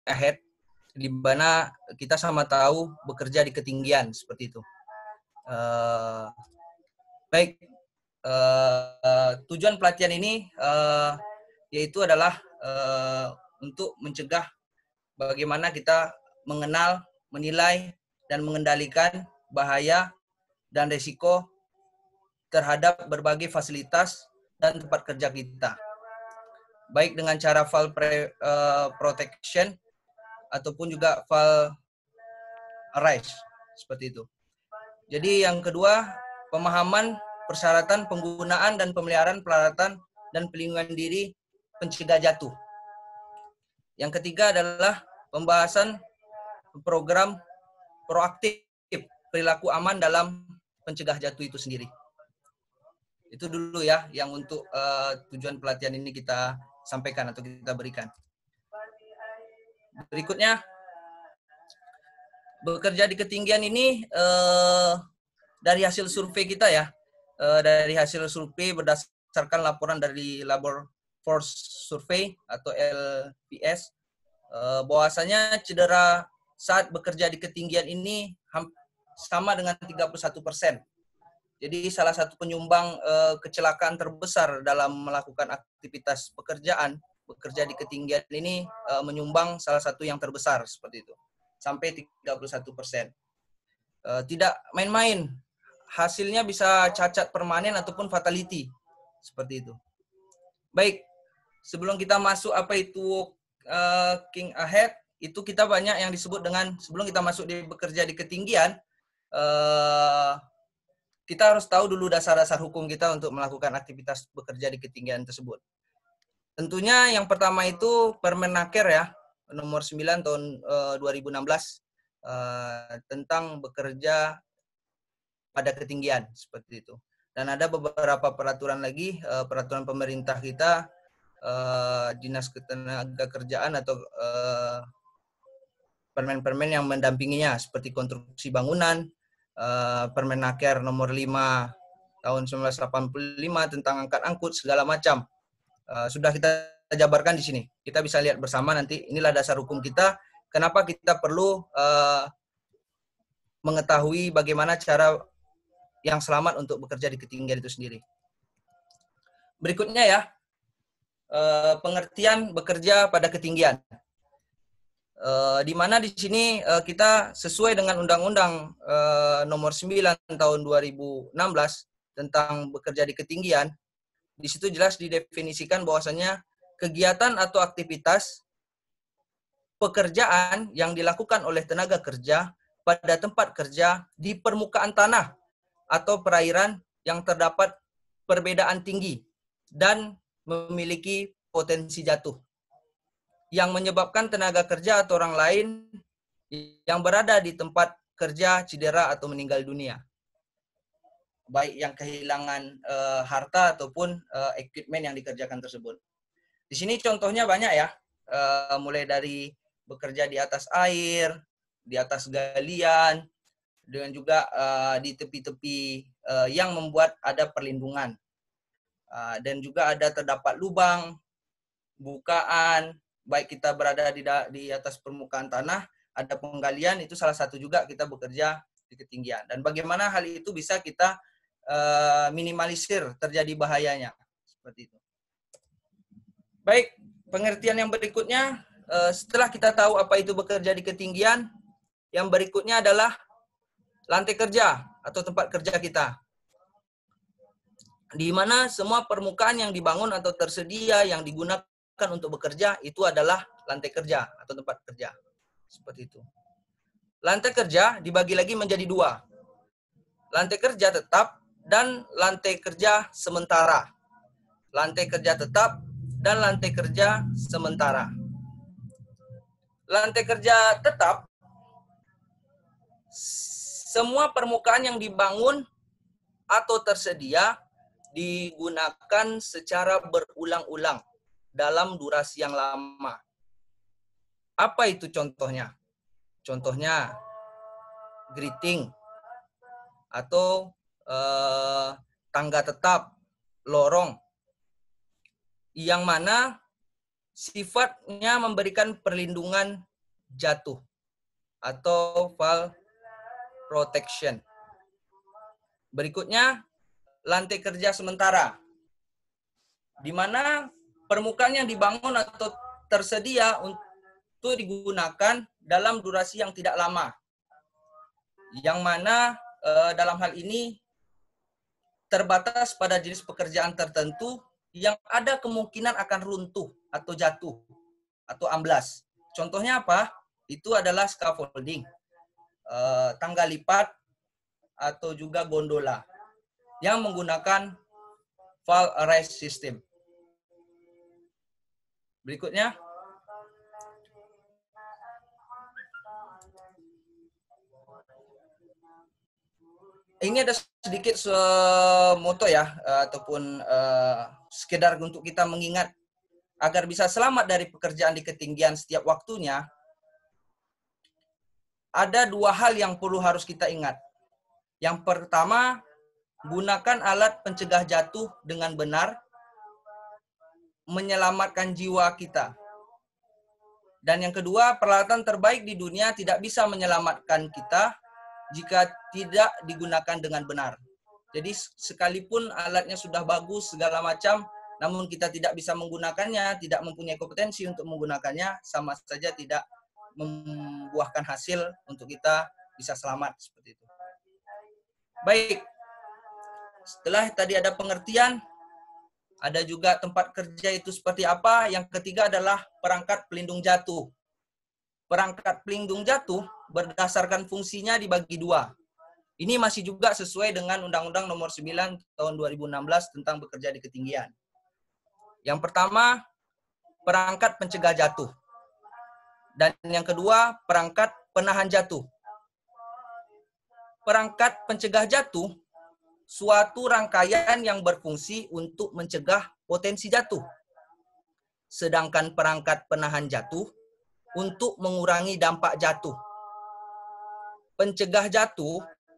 ahead, di mana kita sama tahu bekerja di ketinggian seperti itu. Baik, tujuan pelatihan ini yaitu adalah untuk mencegah bagaimana kita mengenal, menilai, dan mengendalikan bahaya dan risiko terhadap berbagai fasilitas dan tempat kerja kita. Baik dengan cara fall protection ataupun juga fall arise, seperti itu. Jadi yang kedua, pemahaman persyaratan penggunaan dan pemeliharaan peralatan dan pelindungan diri pencegah jatuh. Yang ketiga adalah pembahasan program proaktif perilaku aman dalam pencegah jatuh itu sendiri. Itu dulu ya yang untuk tujuan pelatihan ini kita sampaikan atau kita berikan. Berikutnya, bekerja di ketinggian ini dari hasil survei kita ya, dari hasil survei berdasarkan laporan dari Labor Force Survey atau LPS, bahwasanya cedera saat bekerja di ketinggian ini sama dengan 31%. Jadi salah satu penyumbang kecelakaan terbesar dalam melakukan aktivitas pekerjaan, bekerja di ketinggian ini menyumbang salah satu yang terbesar seperti itu, sampai 31%. Tidak main-main, hasilnya bisa cacat permanen ataupun fatality, seperti itu. Baik, sebelum kita masuk apa itu King Ahead, itu kita banyak yang disebut dengan, sebelum kita masuk di bekerja di ketinggian, kita harus tahu dulu dasar-dasar hukum kita untuk melakukan aktivitas bekerja di ketinggian tersebut. Tentunya yang pertama itu Permenaker ya, nomor 9 tahun 2016 tentang bekerja pada ketinggian, seperti itu. Dan ada beberapa peraturan lagi, peraturan pemerintah kita, Dinas Ketenagakerjaan atau permen-permen yang mendampinginya, seperti konstruksi bangunan, Permenaker nomor 5 tahun 1985 tentang angkat-angkut segala macam. Sudah kita jabarkan di sini. Kita bisa lihat bersama nanti, inilah dasar hukum kita, kenapa kita perlu mengetahui bagaimana cara yang selamat untuk bekerja di ketinggian itu sendiri. Berikutnya ya, pengertian bekerja pada ketinggian. Di mana di sini kita sesuai dengan Undang-Undang nomor 9 tahun 2016 tentang bekerja di ketinggian, di situ jelas didefinisikan bahwasanya kegiatan atau aktivitas pekerjaan yang dilakukan oleh tenaga kerja pada tempat kerja di permukaan tanah atau perairan yang terdapat perbedaan tinggi dan memiliki potensi jatuh, yang menyebabkan tenaga kerja atau orang lain yang berada di tempat kerja cedera atau meninggal dunia. Baik yang kehilangan harta ataupun equipment yang dikerjakan tersebut. Di sini contohnya banyak ya, mulai dari bekerja di atas air, di atas galian, dengan juga di tepi-tepi yang membuat ada perlindungan. Dan juga ada terdapat lubang, bukaan, baik kita berada di atas permukaan tanah, ada penggalian, itu salah satu juga kita bekerja di ketinggian. Dan bagaimana hal itu bisa kita minimalisir terjadi bahayanya, seperti itu. Baik, pengertian yang berikutnya, setelah kita tahu apa itu bekerja di ketinggian, yang berikutnya adalah lantai kerja atau tempat kerja kita, di mana semua permukaan yang dibangun atau tersedia yang digunakan untuk bekerja itu adalah lantai kerja atau tempat kerja. Seperti itu. Lantai kerja dibagi lagi menjadi dua. Lantai kerja tetap dan lantai kerja sementara. Lantai kerja tetap dan lantai kerja sementara. Lantai kerja tetap, semua permukaan yang dibangun atau tersedia digunakan secara berulang-ulang dalam durasi yang lama. Apa itu contohnya? Contohnya gritting atau tangga tetap, lorong, yang mana sifatnya memberikan perlindungan jatuh atau fall protection. Berikutnya, lantai kerja sementara, di mana permukaan yang dibangun atau tersedia untuk digunakan dalam durasi yang tidak lama. Yang mana dalam hal ini terbatas pada jenis pekerjaan tertentu yang ada kemungkinan akan runtuh atau jatuh atau amblas. Contohnya apa? Itu adalah scaffolding, tangga lipat, atau juga gondola yang menggunakan fall arrest system. Berikutnya, ini ada sedikit moto ya, ataupun sekedar untuk kita mengingat agar bisa selamat dari pekerjaan di ketinggian setiap waktunya. Ada dua hal yang perlu harus kita ingat. Yang pertama, gunakan alat pencegah jatuh dengan benar, menyelamatkan jiwa kita. Dan yang kedua, peralatan terbaik di dunia tidak bisa menyelamatkan kita jika tidak digunakan dengan benar. Jadi sekalipun alatnya sudah bagus segala macam, namun kita tidak bisa menggunakannya, tidak mempunyai kompetensi untuk menggunakannya, sama saja tidak membuahkan hasil untuk kita bisa selamat seperti itu. Baik, setelah tadi ada pengertian, ada juga tempat kerja itu seperti apa. Yang ketiga adalah perangkat pelindung jatuh. Perangkat pelindung jatuh berdasarkan fungsinya dibagi dua. Ini masih juga sesuai dengan Undang-Undang Nomor 9 Tahun 2016 tentang bekerja di ketinggian. Yang pertama, perangkat pencegah jatuh. Dan yang kedua, perangkat penahan jatuh. Perangkat pencegah jatuh suatu rangkaian yang berfungsi untuk mencegah potensi jatuh. Sedangkan perangkat penahan jatuh untuk mengurangi dampak jatuh. Pencegah jatuh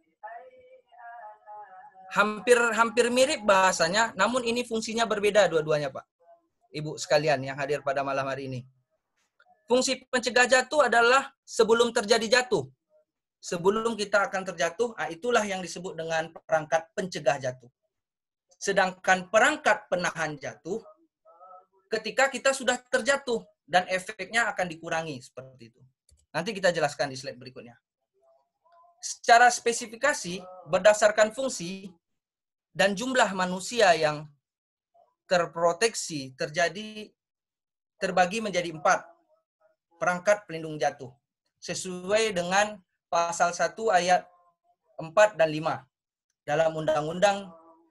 hampir mirip bahasanya, namun ini fungsinya berbeda dua-duanya, Pak. Ibu sekalian yang hadir pada malam hari ini. Fungsi pencegah jatuh adalah sebelum terjadi jatuh. Sebelum kita akan terjatuh, itulah yang disebut dengan perangkat pencegah jatuh. Sedangkan perangkat penahan jatuh, ketika kita sudah terjatuh dan efeknya akan dikurangi seperti itu. Nanti kita jelaskan di slide berikutnya. Secara spesifikasi, berdasarkan fungsi dan jumlah manusia yang terproteksi terbagi menjadi 4 perangkat pelindung jatuh sesuai dengan pasal 1 ayat 4 dan 5 dalam Undang-Undang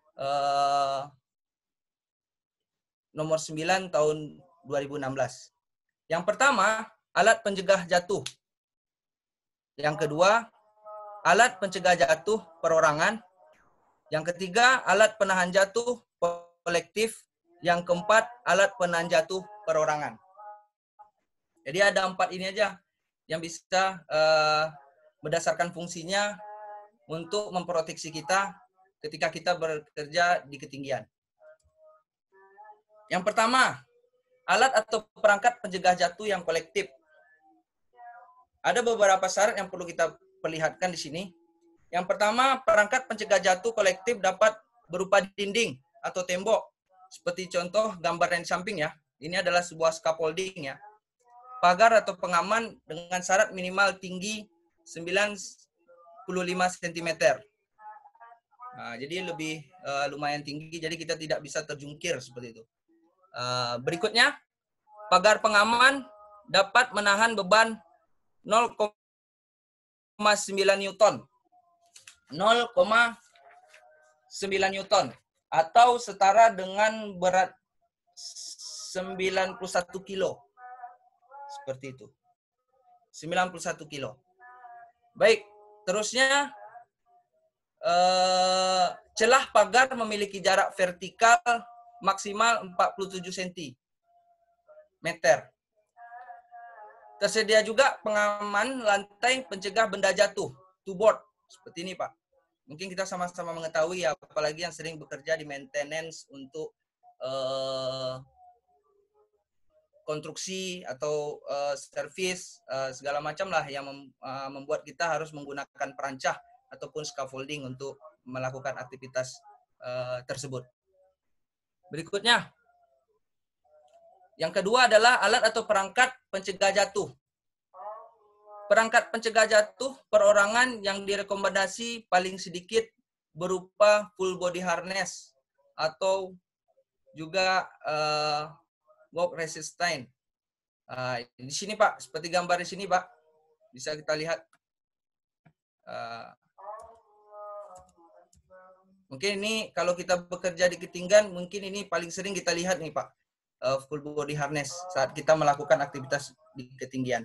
Nomor 9 Tahun 2016. Yang pertama, alat pencegah jatuh. Yang kedua, alat pencegah jatuh perorangan. Yang ketiga, alat penahan jatuh kolektif. Yang keempat, alat penahan jatuh perorangan. Jadi ada 4 ini aja yang bisa berdasarkan fungsinya untuk memproteksi kita ketika kita bekerja di ketinggian. Yang pertama, alat atau perangkat pencegah jatuh yang kolektif. Ada beberapa syarat yang perlu kita perlihatkan di sini. Yang pertama, perangkat pencegah jatuh kolektif dapat berupa dinding atau tembok. Seperti contoh gambar yang di samping ya. Ini adalah sebuah scaffolding ya. Pagar atau pengaman dengan syarat minimal tinggi 95 cm. Nah, jadi lebih lumayan tinggi, jadi kita tidak bisa terjungkir seperti itu. Berikutnya, pagar pengaman dapat menahan beban 0,9 Newton. 0,9 Newton atau setara dengan berat 91 kilo. Seperti itu. 91 kilo. Baik, terusnya celah pagar memiliki jarak vertikal maksimal 47 cm. Tersedia juga pengaman lantai pencegah benda jatuh, to board. Seperti ini, Pak. Mungkin kita sama-sama mengetahui ya, apalagi yang sering bekerja di maintenance untuk konstruksi atau servis segala macam lah yang membuat kita harus menggunakan perancah ataupun scaffolding untuk melakukan aktivitas tersebut. Berikutnya, yang kedua adalah alat atau perangkat pencegah jatuh. Perangkat pencegah jatuh perorangan yang direkomendasi paling sedikit berupa full body harness atau juga walk resistance. Di sini Pak, seperti gambar di sini Pak, bisa kita lihat. Mungkin ini kalau kita bekerja di ketinggian, mungkin ini paling sering kita lihat nih Pak, full body harness saat kita melakukan aktivitas di ketinggian.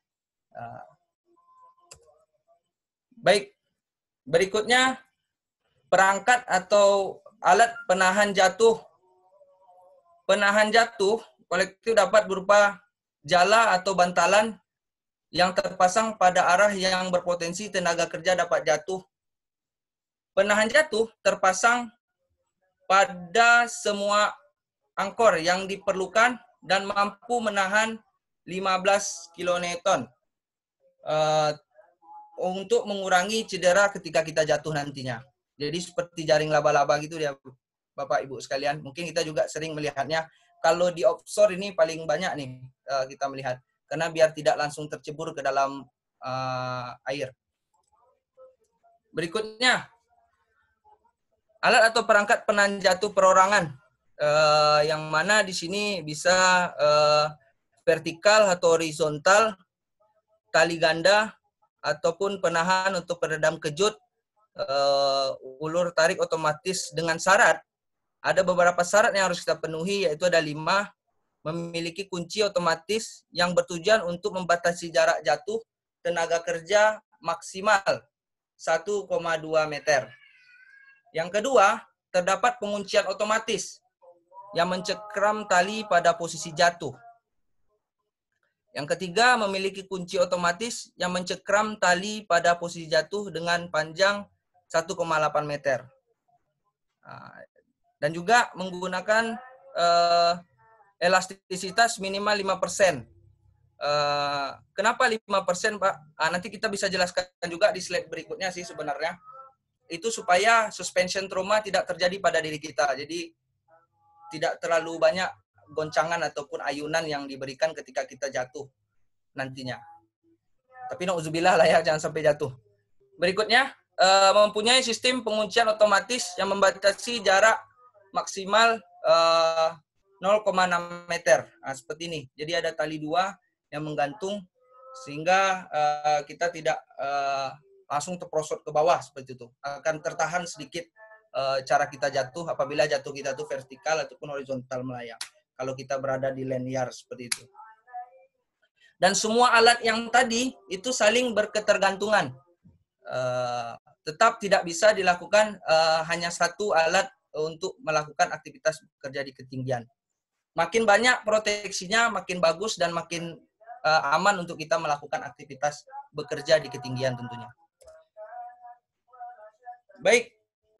Baik, berikutnya perangkat atau alat penahan jatuh. Penahan jatuh kolektif dapat berupa jala atau bantalan yang terpasang pada arah yang berpotensi tenaga kerja dapat jatuh. Penahan jatuh terpasang pada semua angkor yang diperlukan dan mampu menahan 15 kN untuk mengurangi cedera ketika kita jatuh nantinya. Jadi seperti jaring laba-laba gitu ya Bapak Ibu sekalian. Mungkin kita juga sering melihatnya. Kalau di offshore ini paling banyak nih kita melihat. Karena biar tidak langsung tercebur ke dalam air. Berikutnya, alat atau perangkat penahan jatuh perorangan. Yang mana di sini bisa vertikal atau horizontal, tali ganda, ataupun penahan untuk peredam kejut, ulur tarik otomatis dengan syarat. Ada beberapa syarat yang harus kita penuhi, yaitu ada 5, memiliki kunci otomatis yang bertujuan untuk membatasi jarak jatuh tenaga kerja maksimal 1,2 meter. Yang kedua, terdapat penguncian otomatis yang mencekram tali pada posisi jatuh. Yang ketiga, memiliki kunci otomatis yang mencekram tali pada posisi jatuh dengan panjang 1,8 meter. Dan juga menggunakan elastisitas minimal 5%. Kenapa 5%, Pak? Nanti kita bisa jelaskan juga di slide berikutnya sih sebenarnya. Itu supaya suspension trauma tidak terjadi pada diri kita. Jadi tidak terlalu banyak goncangan ataupun ayunan yang diberikan ketika kita jatuh nantinya. Tapi na'udzubillah lah ya, jangan sampai jatuh. Berikutnya, mempunyai sistem penguncian otomatis yang membatasi jarak maksimal 0,6 meter. Seperti ini. Jadi ada tali 2 yang menggantung sehingga kita tidak langsung terprosot ke bawah seperti itu. Akan tertahan sedikit cara kita jatuh apabila jatuh kita itu vertikal ataupun horizontal melayang. Kalau kita berada di linear seperti itu. Dan semua alat yang tadi itu saling berketergantungan. Tetap tidak bisa dilakukan hanya satu alat untuk melakukan aktivitas bekerja di ketinggian. Makin banyak proteksinya, makin bagus dan makin aman untuk kita melakukan aktivitas bekerja di ketinggian tentunya. Baik.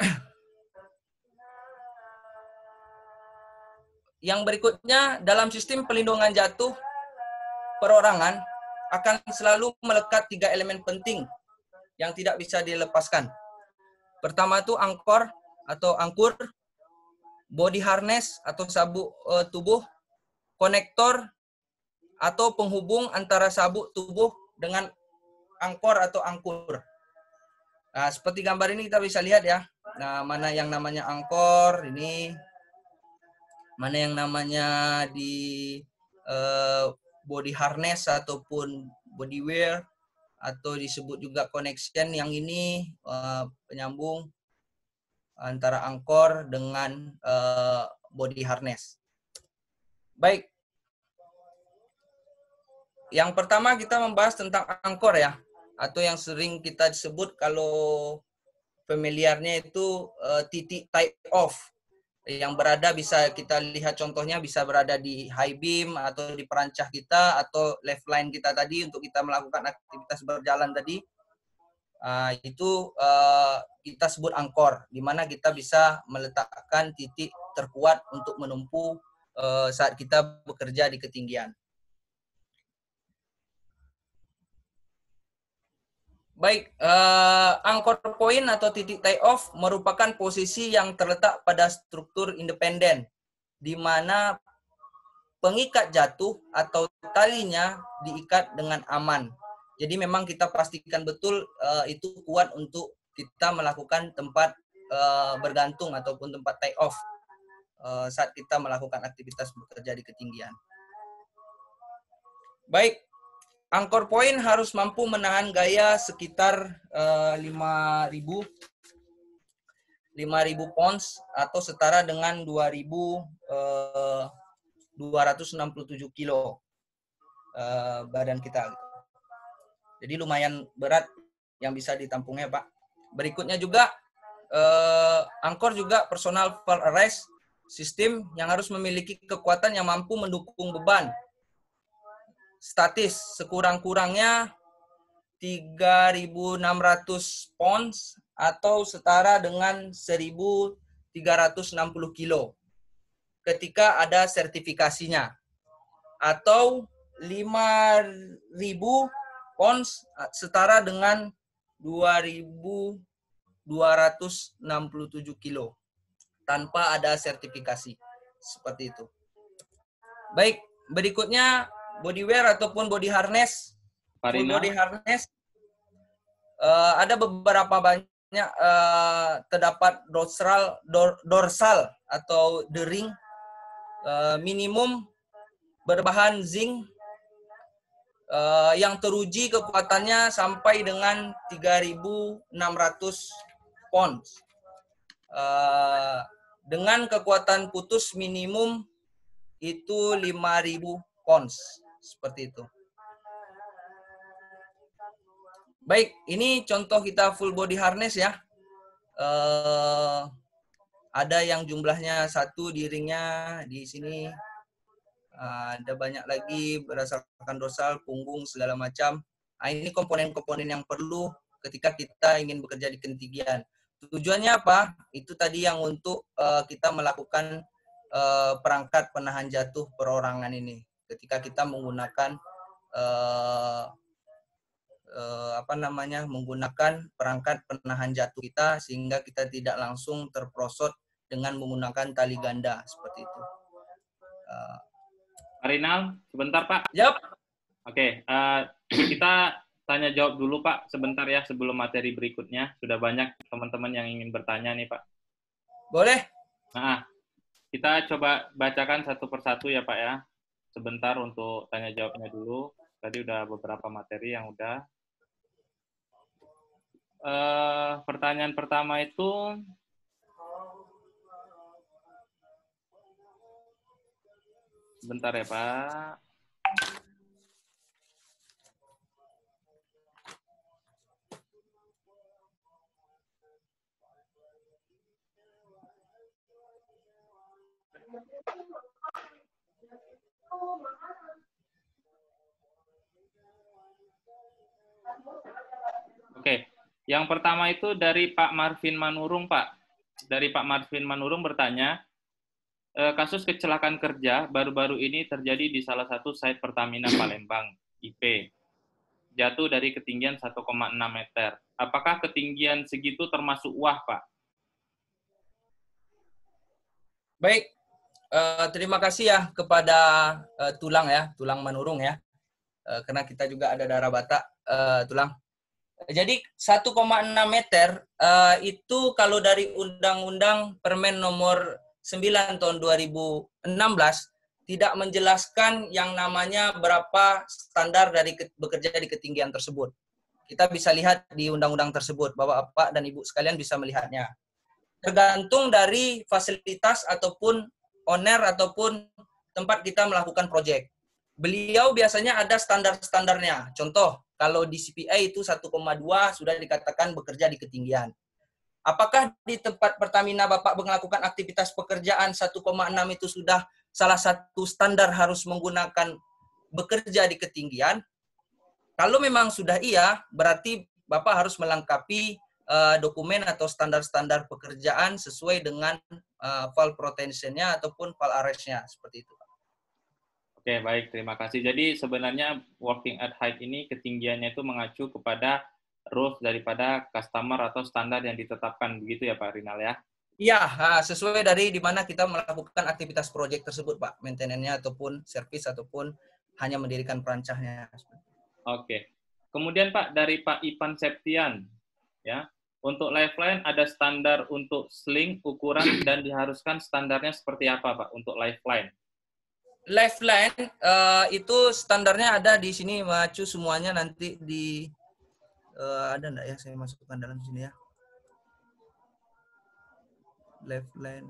Yang berikutnya, dalam sistem pelindungan jatuh perorangan akan selalu melekat 3 elemen penting yang tidak bisa dilepaskan. Pertama itu angkor atau angkur, body harness atau sabuk tubuh, konektor atau penghubung antara sabuk tubuh dengan angkor atau angkur. Nah, seperti gambar ini kita bisa lihat ya. Nah, mana yang namanya angkor ini, mana yang namanya di body harness ataupun body wear, atau disebut juga connection yang ini penyambung antara angkor dengan body harness. Baik. Yang pertama kita membahas tentang angkor ya, atau yang sering kita sebut kalau familiarnya itu titik tie off. Yang berada bisa kita lihat contohnya bisa berada di high beam atau di perancah kita atau left line kita tadi untuk kita melakukan aktivitas berjalan tadi. Itu kita sebut angkor, di mana kita bisa meletakkan titik terkuat untuk menempuh saat kita bekerja di ketinggian. Baik, anchor point atau titik tie off merupakan posisi yang terletak pada struktur independen, di mana pengikat jatuh atau talinya diikat dengan aman. Jadi memang kita pastikan betul itu kuat untuk kita melakukan tempat bergantung ataupun tempat tie off saat kita melakukan aktivitas bekerja di ketinggian. Baik, anchor point harus mampu menahan gaya sekitar 5.000 pounds atau setara dengan 2.267 kilo badan kita. Jadi lumayan berat yang bisa ditampungnya, Pak. Berikutnya juga anchor juga personal fall arrest sistem yang harus memiliki kekuatan yang mampu mendukung beban statis sekurang-kurangnya 3.600 pounds atau setara dengan 1.360 kilo ketika ada sertifikasinya, atau 5.000 pounds setara dengan 2.267 kilo tanpa ada sertifikasi. Seperti itu. Baik, berikutnya body wear ataupun body harness. Full body harness ada beberapa banyak terdapat dorsal atau the ring minimum berbahan zinc yang teruji kekuatannya sampai dengan 3.600 pounds dengan kekuatan putus minimum itu 5.000 pounds. Seperti itu. Baik, ini contoh kita full body harness ya. Ada yang jumlahnya 1 di ringnya di sini. Ada banyak lagi berdasarkan dorsal, punggung, segala macam. Ini komponen-komponen yang perlu ketika kita ingin bekerja di ketinggian. Tujuannya apa? Itu tadi yang untuk kita melakukan perangkat penahan jatuh perorangan ini. Ketika kita menggunakan menggunakan perangkat penahan jatuh kita sehingga kita tidak langsung terprosot dengan menggunakan tali ganda seperti itu. Rinal, sebentar Pak. Yap. Oke, kita tanya jawab dulu Pak sebentar ya sebelum materi berikutnya. Sudah banyak teman-teman yang ingin bertanya nih Pak. Boleh. Nah, kita coba bacakan satu persatu ya Pak ya. Sebentar untuk tanya jawabnya dulu. Tadi udah beberapa materi yang udah. Pertanyaan pertama itu sebentar ya Pak. Oke, yang pertama itu dari Pak Marvin Manurung, Pak. Dari Pak Marvin Manurung bertanya, kasus kecelakaan kerja baru-baru ini terjadi di salah satu site Pertamina Palembang, IP. Jatuh dari ketinggian 1,6 meter. Apakah ketinggian segitu termasuk wah, Pak? Baik, terima kasih ya kepada Tulang Manurung ya. Karena kita juga ada darah Batak, Tulang. Jadi 1,6 meter itu kalau dari Undang-Undang Permen nomor 9 tahun 2016 tidak menjelaskan yang namanya berapa standar dari bekerja di ketinggian tersebut. Kita bisa lihat di undang-undang tersebut, Bapak dan Ibu sekalian bisa melihatnya. Tergantung dari fasilitas ataupun owner ataupun tempat kita melakukan proyek. Beliau biasanya ada standar-standarnya. Contoh, kalau di CPA itu 1,2 sudah dikatakan bekerja di ketinggian. Apakah di tempat Pertamina Bapak melakukan aktivitas pekerjaan 1,6 itu sudah salah satu standar harus menggunakan bekerja di ketinggian? Kalau memang sudah iya, berarti Bapak harus melengkapi dokumen atau standar-standar pekerjaan sesuai dengan valve protection-nya ataupun valve arrest-nya, seperti itu. Oke, baik. Terima kasih. Jadi sebenarnya working at height ini ketinggiannya itu mengacu kepada rules daripada customer atau standar yang ditetapkan. Begitu ya Pak Rinal ya? Iya, sesuai dari di mana kita melakukan aktivitas proyek tersebut, Pak. Maintenance-nya ataupun servis ataupun hanya mendirikan perancahnya. Oke. Kemudian Pak, dari Pak Ipan Septian, ya, untuk lifeline ada standar untuk sling, ukuran, dan diharuskan standarnya seperti apa Pak untuk lifeline? Lifeline itu standarnya ada di sini, Macu, semuanya nanti di ada enggak ya saya masukkan dalam sini ya. Lifeline.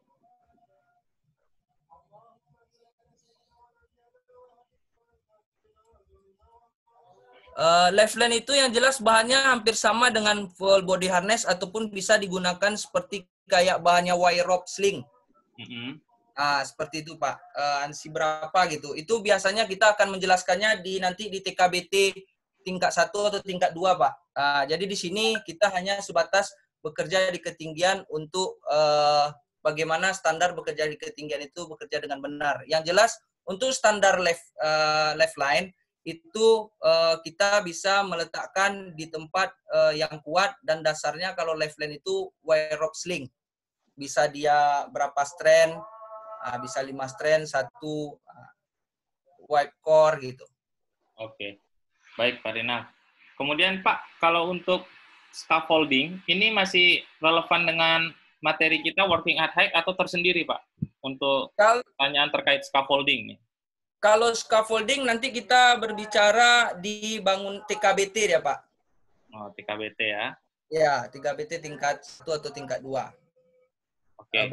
Lifeline itu yang jelas bahannya hampir sama dengan full body harness ataupun bisa digunakan seperti kayak bahannya wire rope sling. Seperti itu Pak. Ansi berapa gitu. Itu biasanya kita akan menjelaskannya nanti di TKBT tingkat 1 atau tingkat 2 Pak. Jadi di sini kita hanya sebatas bekerja di ketinggian untuk bagaimana standar bekerja di ketinggian itu bekerja dengan benar. Yang jelas untuk standar lifeline itu kita bisa meletakkan di tempat yang kuat dan dasarnya kalau lifeline itu wire rope sling. Bisa dia berapa strand, bisa 5 strand, 1 white core gitu. Oke, baik Pak Rina. Kemudian Pak, kalau untuk scaffolding, ini masih relevan dengan materi kita working at height atau tersendiri Pak? Untuk pertanyaan terkait scaffolding nih. Kalau scaffolding nanti kita berbicara di bangun TKBT ya Pak. Oh, TKBT ya. Ya, TKBT tingkat 1 atau tingkat 2. Okay.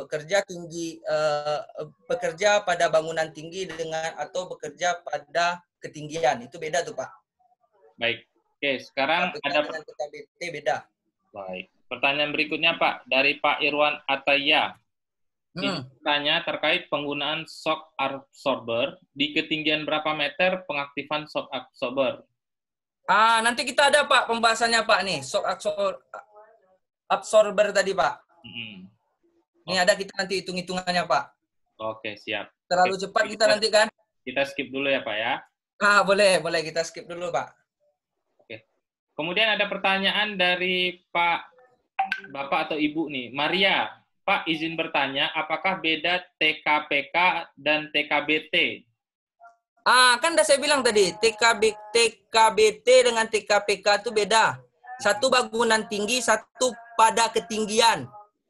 Bekerja pada bangunan tinggi atau bekerja pada ketinggian, itu beda tuh Pak. Baik. Oke, sekarang ada dengan TKBT beda. Baik. Pertanyaan berikutnya Pak dari Pak Irwan Ataya. Ini tanya terkait penggunaan shock absorber di ketinggian berapa meter pengaktifan shock absorber. Nanti kita ada Pak pembahasannya Pak nih, shock absorber tadi Pak. Ini ada kita nanti hitung-hitungannya Pak. Oke, siap. Terlalu cepat kita nanti kan? Kita skip dulu ya Pak ya. Boleh kita skip dulu Pak. Oke. Kemudian ada pertanyaan dari Bapak atau Ibu nih, Maria. Pak, izin bertanya, apakah beda TKPK dan TKBT? Kan udah saya bilang tadi, TKBT dengan TKPK itu beda. Satu bangunan tinggi, satu pada ketinggian.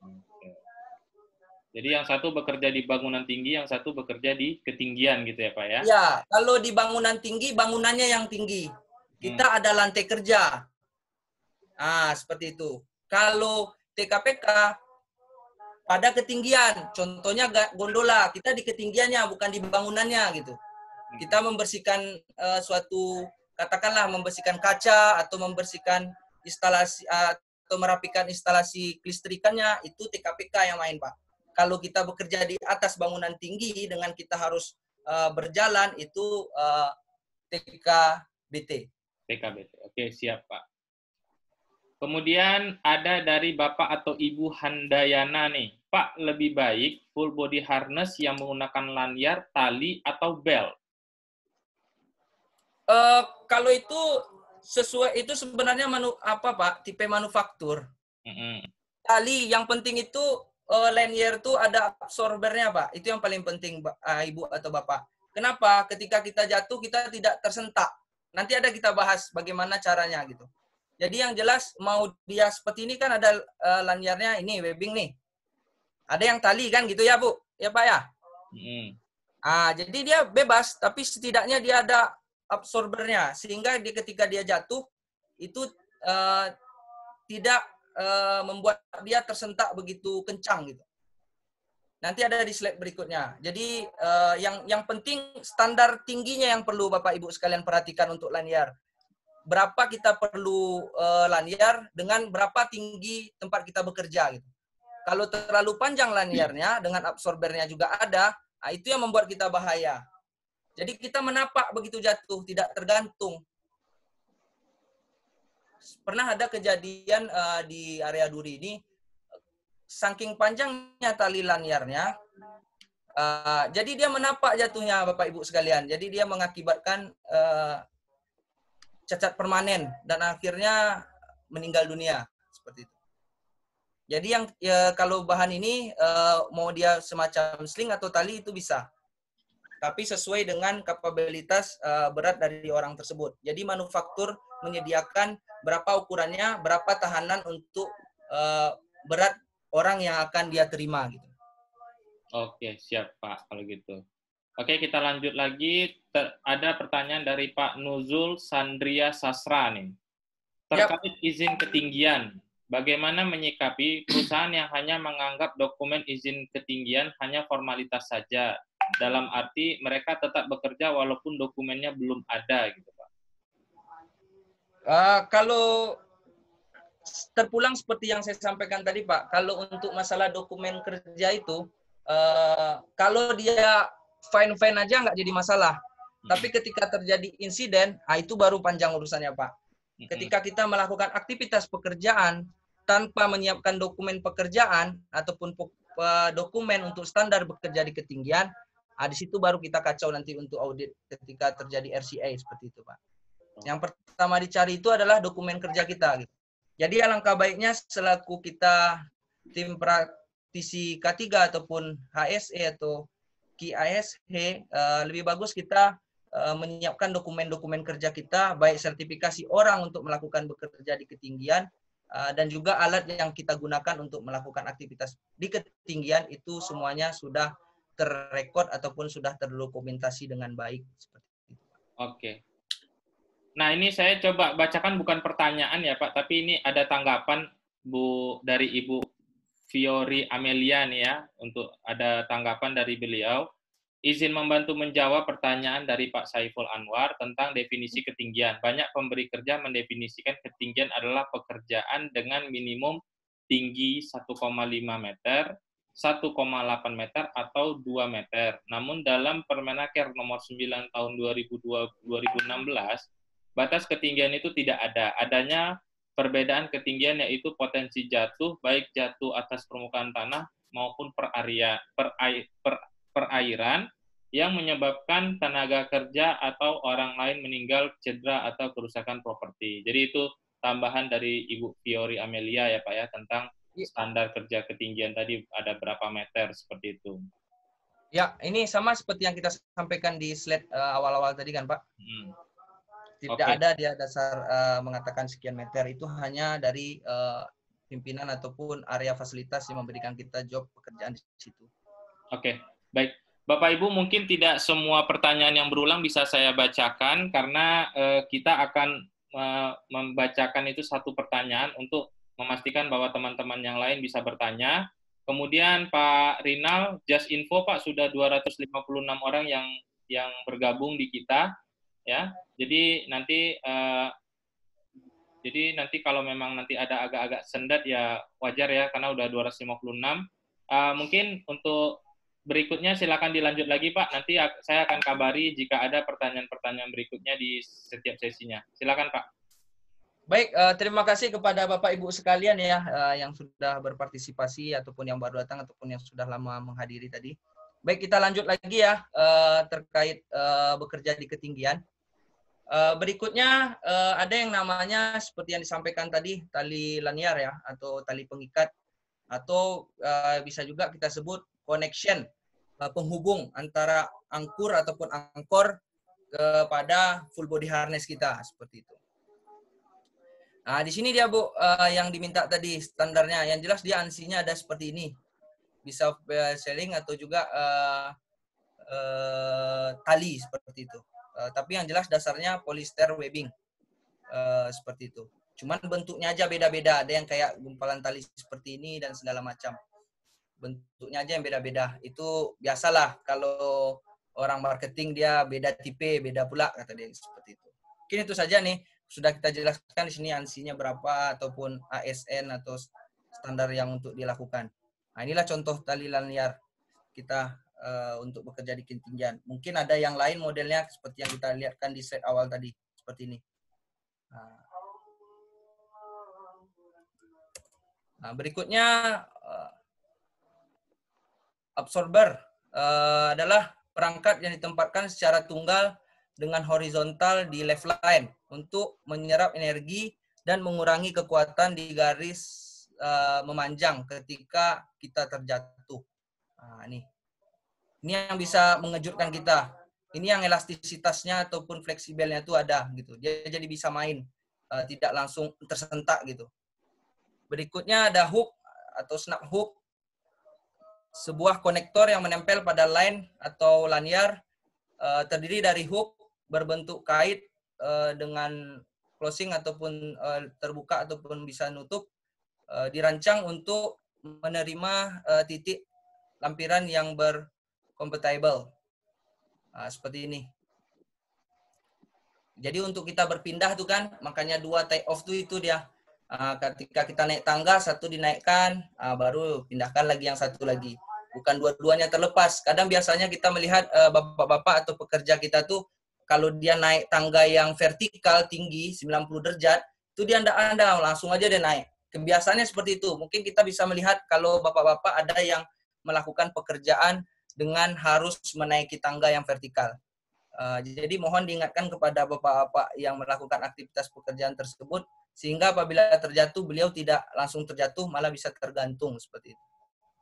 Jadi yang satu bekerja di bangunan tinggi, yang satu bekerja di ketinggian gitu ya Pak ya? Ya, kalau di bangunan tinggi, bangunannya yang tinggi. Kita ada lantai kerja. Seperti itu. Kalau TKPK, pada ketinggian, contohnya gondola, kita di ketinggiannya, bukan di bangunannya gitu. Kita membersihkan katakanlah membersihkan kaca atau membersihkan instalasi atau merapikan instalasi kelistrikannya, itu TKPK yang main Pak. Kalau kita bekerja di atas bangunan tinggi dengan kita harus berjalan, itu TKBT. TKBT, oke siap Pak. Kemudian ada dari Bapak atau Ibu Handayana nih, Pak lebih baik full body harness yang menggunakan lanyard, tali, atau belt? Kalau itu sesuai itu sebenarnya Pak, tipe manufaktur. Tali yang penting itu lanyard itu ada absorbernya Pak, itu yang paling penting Ibu atau Bapak. Kenapa? Ketika kita jatuh kita tidak tersentak. Nanti ada kita bahas bagaimana caranya gitu. Jadi yang jelas mau dia seperti ini kan ada lanyardnya ini webbing nih. Ada yang tali kan gitu ya Bu, ya Pak ya. Jadi dia bebas, tapi setidaknya dia ada absorbernya sehingga ketika dia jatuh itu tidak membuat dia tersentak begitu kencang gitu. Nanti ada di slide berikutnya. Jadi yang penting standar tingginya yang perlu Bapak Ibu sekalian perhatikan untuk lanyard. Berapa kita perlu lanyard dengan berapa tinggi tempat kita bekerja gitu. Kalau terlalu panjang lanyardnya dengan absorbernya juga ada, itu yang membuat kita bahaya. Jadi kita menapak begitu jatuh, tidak tergantung. Pernah ada kejadian di area Duri ini, saking panjangnya tali lanyarnya, jadi dia menapak jatuhnya Bapak Ibu sekalian. Jadi dia mengakibatkan cacat permanen dan akhirnya meninggal dunia seperti itu. Jadi yang kalau bahan ini mau dia semacam sling atau tali itu bisa. Tapi sesuai dengan kapabilitas berat dari orang tersebut. Jadi manufaktur menyediakan berapa ukurannya, berapa tahanan untuk berat orang yang akan dia terima gitu. Oke, siap Pak kalau gitu. Oke, kita lanjut lagi. Ada pertanyaan dari Pak Nuzul Sandria Sasra nih. Terkait izin ketinggian, bagaimana menyikapi perusahaan yang hanya menganggap dokumen izin ketinggian hanya formalitas saja, dalam arti mereka tetap bekerja walaupun dokumennya belum ada, gitu Pak? Kalau terpulang seperti yang saya sampaikan tadi Pak, kalau untuk masalah dokumen kerja itu, kalau dia fine-fine aja nggak jadi masalah. Tapi ketika terjadi insiden, itu baru panjang urusannya Pak. Ketika kita melakukan aktivitas pekerjaan tanpa menyiapkan dokumen pekerjaan ataupun dokumen untuk standar bekerja di ketinggian, di situ baru kita kacau nanti untuk audit ketika terjadi RCA seperti itu Pak. Yang pertama dicari itu adalah dokumen kerja kita. Gitu. Jadi alangkah baiknya selaku kita tim praktisi K3 ataupun HSE atau KISH, lebih bagus kita menyiapkan dokumen-dokumen kerja kita, baik sertifikasi orang untuk melakukan bekerja di ketinggian, dan juga alat yang kita gunakan untuk melakukan aktivitas di ketinggian itu semuanya sudah terrekod ataupun sudah terdokumentasi dengan baik. Seperti itu. Oke. Nah, ini saya coba bacakan bukan pertanyaan ya Pak, tapi ini ada tanggapan dari Ibu Fiori Amelia nih ya, untuk ada tanggapan dari beliau. Izin membantu menjawab pertanyaan dari Pak Saiful Anwar tentang definisi ketinggian. Banyak pemberi kerja mendefinisikan ketinggian adalah pekerjaan dengan minimum tinggi 1,5 meter, 1,8 meter, atau 2 meter. Namun dalam Permenaker nomor 9 tahun 2016, batas ketinggian itu tidak ada. Adanya perbedaan ketinggian yaitu potensi jatuh, baik jatuh atas permukaan tanah maupun perairan yang menyebabkan tenaga kerja atau orang lain meninggal, cedera, atau kerusakan properti. Jadi itu tambahan dari Ibu Fiori Amelia ya Pak ya, tentang standar kerja ketinggian tadi ada berapa meter, seperti itu. Ya, ini sama seperti yang kita sampaikan di slide awal-awal tadi kan Pak. Tidak ada dia dasar mengatakan sekian meter, itu hanya dari pimpinan ataupun area fasilitas yang memberikan kita job pekerjaan di situ. Oke, baik. Bapak Ibu, mungkin tidak semua pertanyaan yang berulang bisa saya bacakan karena kita akan membacakan itu satu pertanyaan untuk memastikan bahwa teman-teman yang lain bisa bertanya. Kemudian Pak Rinal, just info Pak, sudah 256 orang yang bergabung di kita ya. Jadi nanti kalau memang nanti ada agak-agak sendat ya wajar ya karena udah 256. Mungkin untuk berikutnya silakan dilanjut lagi Pak. Nanti saya akan kabari jika ada pertanyaan-pertanyaan berikutnya di setiap sesinya. Silakan Pak. Baik, terima kasih kepada Bapak Ibu sekalian ya yang sudah berpartisipasi ataupun yang baru datang ataupun yang sudah lama menghadiri tadi. Baik, kita lanjut lagi ya terkait bekerja di ketinggian. Berikutnya ada yang namanya seperti yang disampaikan tadi tali lanyar ya atau tali pengikat atau bisa juga kita sebut connection, penghubung antara angkur ataupun angkor kepada full body harness kita seperti itu. Nah, di sini dia Bu yang diminta tadi standarnya. Yang jelas dia ANSI-nya ada seperti ini. Bisa selling atau juga tali seperti itu. Tapi yang jelas dasarnya polyester webbing seperti itu. Cuman bentuknya aja beda-beda. Ada yang kayak gumpalan tali seperti ini dan segala macam. Bentuknya aja yang beda-beda. Itu biasalah kalau orang marketing dia beda tipe, beda pula kata dia seperti itu. Mungkin itu saja nih. Sudah kita jelaskan di sini ANSI-nya berapa ataupun ASN atau standar yang untuk dilakukan. Nah, inilah contoh tali lanyar kita untuk bekerja di ketinggian. Mungkin ada yang lain modelnya seperti yang kita lihatkan di slide awal tadi seperti ini. Nah, berikutnya Absorber adalah perangkat yang ditempatkan secara tunggal dengan horizontal di left line untuk menyerap energi dan mengurangi kekuatan di garis memanjang ketika kita terjatuh. Nah, ini yang bisa mengejutkan kita. Ini yang elastisitasnya ataupun fleksibelnya itu ada gitu. Dia jadi bisa main, tidak langsung tersentak gitu. Berikutnya ada hook atau snap hook, sebuah konektor yang menempel pada line atau lanyar, terdiri dari hook berbentuk kait dengan closing ataupun terbuka ataupun bisa nutup, dirancang untuk menerima titik lampiran yang bercompatible. Seperti ini. Jadi untuk kita berpindah tuh kan, makanya 2 take off tuh itu dia. Ketika kita naik tangga, satu dinaikkan, baru pindahkan lagi yang satu lagi. Bukan dua-duanya terlepas. Kadang biasanya kita melihat bapak-bapak atau pekerja kita tuh, kalau dia naik tangga yang vertikal tinggi 90 derajat, itu dia anda langsung aja dia naik. Kebiasaannya seperti itu. Mungkin kita bisa melihat kalau bapak-bapak ada yang melakukan pekerjaan dengan harus menaiki tangga yang vertikal. Jadi mohon diingatkan kepada bapak-bapak yang melakukan aktivitas pekerjaan tersebut, sehingga apabila terjatuh, beliau tidak langsung terjatuh, malah bisa tergantung seperti itu.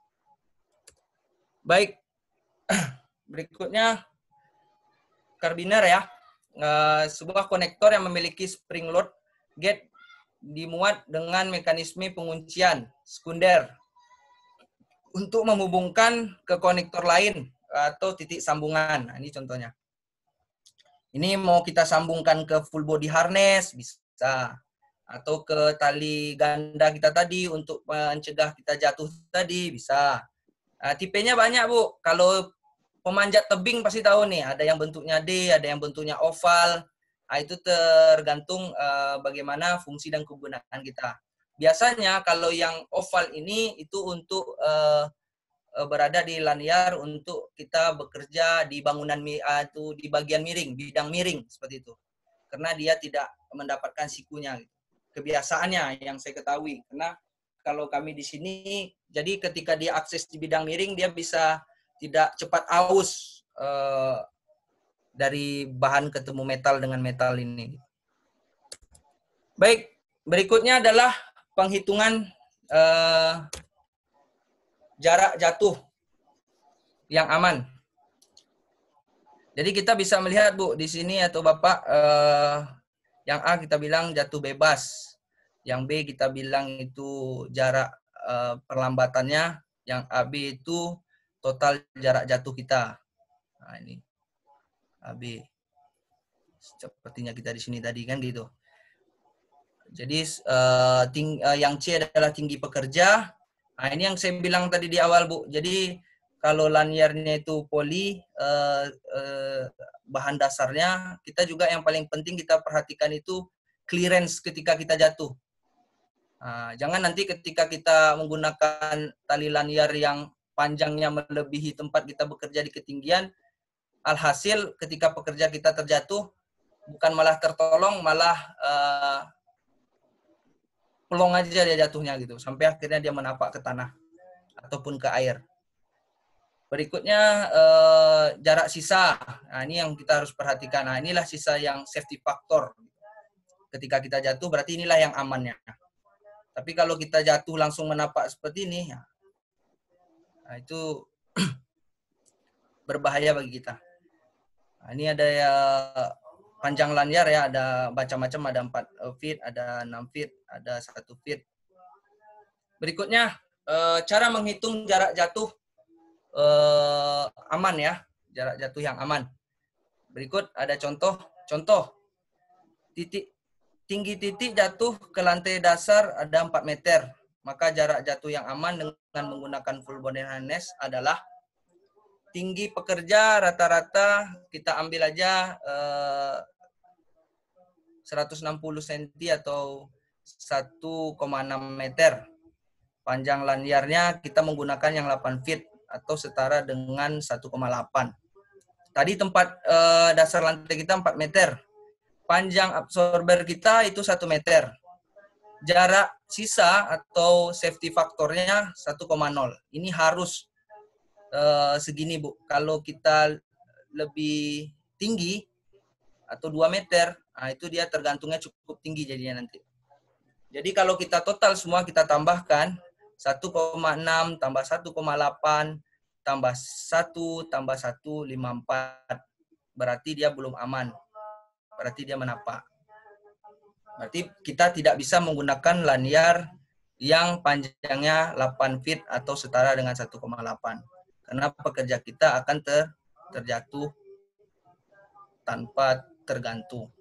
Baik, berikutnya karbiner ya. Sebuah konektor yang memiliki spring load gate dimuat dengan mekanisme penguncian sekunder untuk menghubungkan ke konektor lain atau titik sambungan. Nah, ini contohnya. Ini mau kita sambungkan ke full body harness, bisa. Atau ke tali ganda kita tadi untuk mencegah kita jatuh tadi, bisa. Tipenya banyak, Bu. Kalau pemanjat tebing pasti tahu nih, ada yang bentuknya D, ada yang bentuknya oval. Itu tergantung bagaimana fungsi dan kegunaan kita. Biasanya kalau yang oval ini itu untuk berada di lanyar untuk kita bekerja di bangunan itu di bagian miring, bidang miring seperti itu. Karena dia tidak mendapatkan sikunya. Kebiasaannya yang saya ketahui. Karena kalau kami di sini, jadi ketika dia akses di bidang miring, dia bisa tidak cepat aus dari bahan ketemu metal dengan metal ini. Baik, berikutnya adalah penghitungan jarak jatuh yang aman. Jadi kita bisa melihat, Bu, di sini atau Bapak, yang A kita bilang jatuh bebas, yang B kita bilang itu jarak perlambatannya, yang AB itu total jarak jatuh kita. Nah, ini AB. Sepertinya kita di sini tadi kan gitu. Jadi yang C adalah tinggi pekerja. Nah, ini yang saya bilang tadi di awal, Bu. Jadi kalau lanyarnya itu poli, bahan dasarnya, kita juga yang paling penting kita perhatikan itu clearance ketika kita jatuh. Nah, jangan nanti ketika kita menggunakan tali lanyar yang panjangnya melebihi tempat kita bekerja di ketinggian, alhasil ketika pekerja kita terjatuh, bukan malah tertolong, malah pelong aja dia jatuhnya gitu, sampai akhirnya dia menapak ke tanah ataupun ke air. Berikutnya jarak sisa. Nah, ini yang kita harus perhatikan. Nah, inilah sisa yang safety factor. Ketika kita jatuh berarti inilah yang amannya. Tapi kalau kita jatuh langsung menapak seperti ini, nah, itu berbahaya bagi kita. Nah, ini ada ya panjang lanyar ya, ada macam-macam, ada 4 feet, ada 6 feet, ada 1 feet. Berikutnya cara menghitung jarak jatuh aman ya, jarak jatuh yang aman. Berikut ada contoh tinggi titik jatuh ke lantai dasar ada 4 meter. Maka jarak jatuh yang aman dengan menggunakan full body harness adalah tinggi pekerja rata-rata kita ambil aja 160 cm atau 1,6 meter. Panjang lanyarnya kita menggunakan yang 8 feet atau setara dengan 1,8. Tadi tempat dasar lantai kita 4 meter. Panjang absorber kita itu 1 meter. Jarak sisa atau safety faktornya 1,0. Ini harus segini Bu. Kalau kita lebih tinggi atau 2 meter, nah itu dia tergantungnya cukup tinggi jadinya nanti. Jadi kalau kita total semua kita tambahkan 1,6 tambah 1,8 tambah 1 tambah 1, 54. Berarti dia belum aman. Berarti dia menapak. Berarti kita tidak bisa menggunakan lanyar yang panjangnya 8 feet atau setara dengan 1,8. Karena pekerja kita akan terjatuh tanpa tergantung.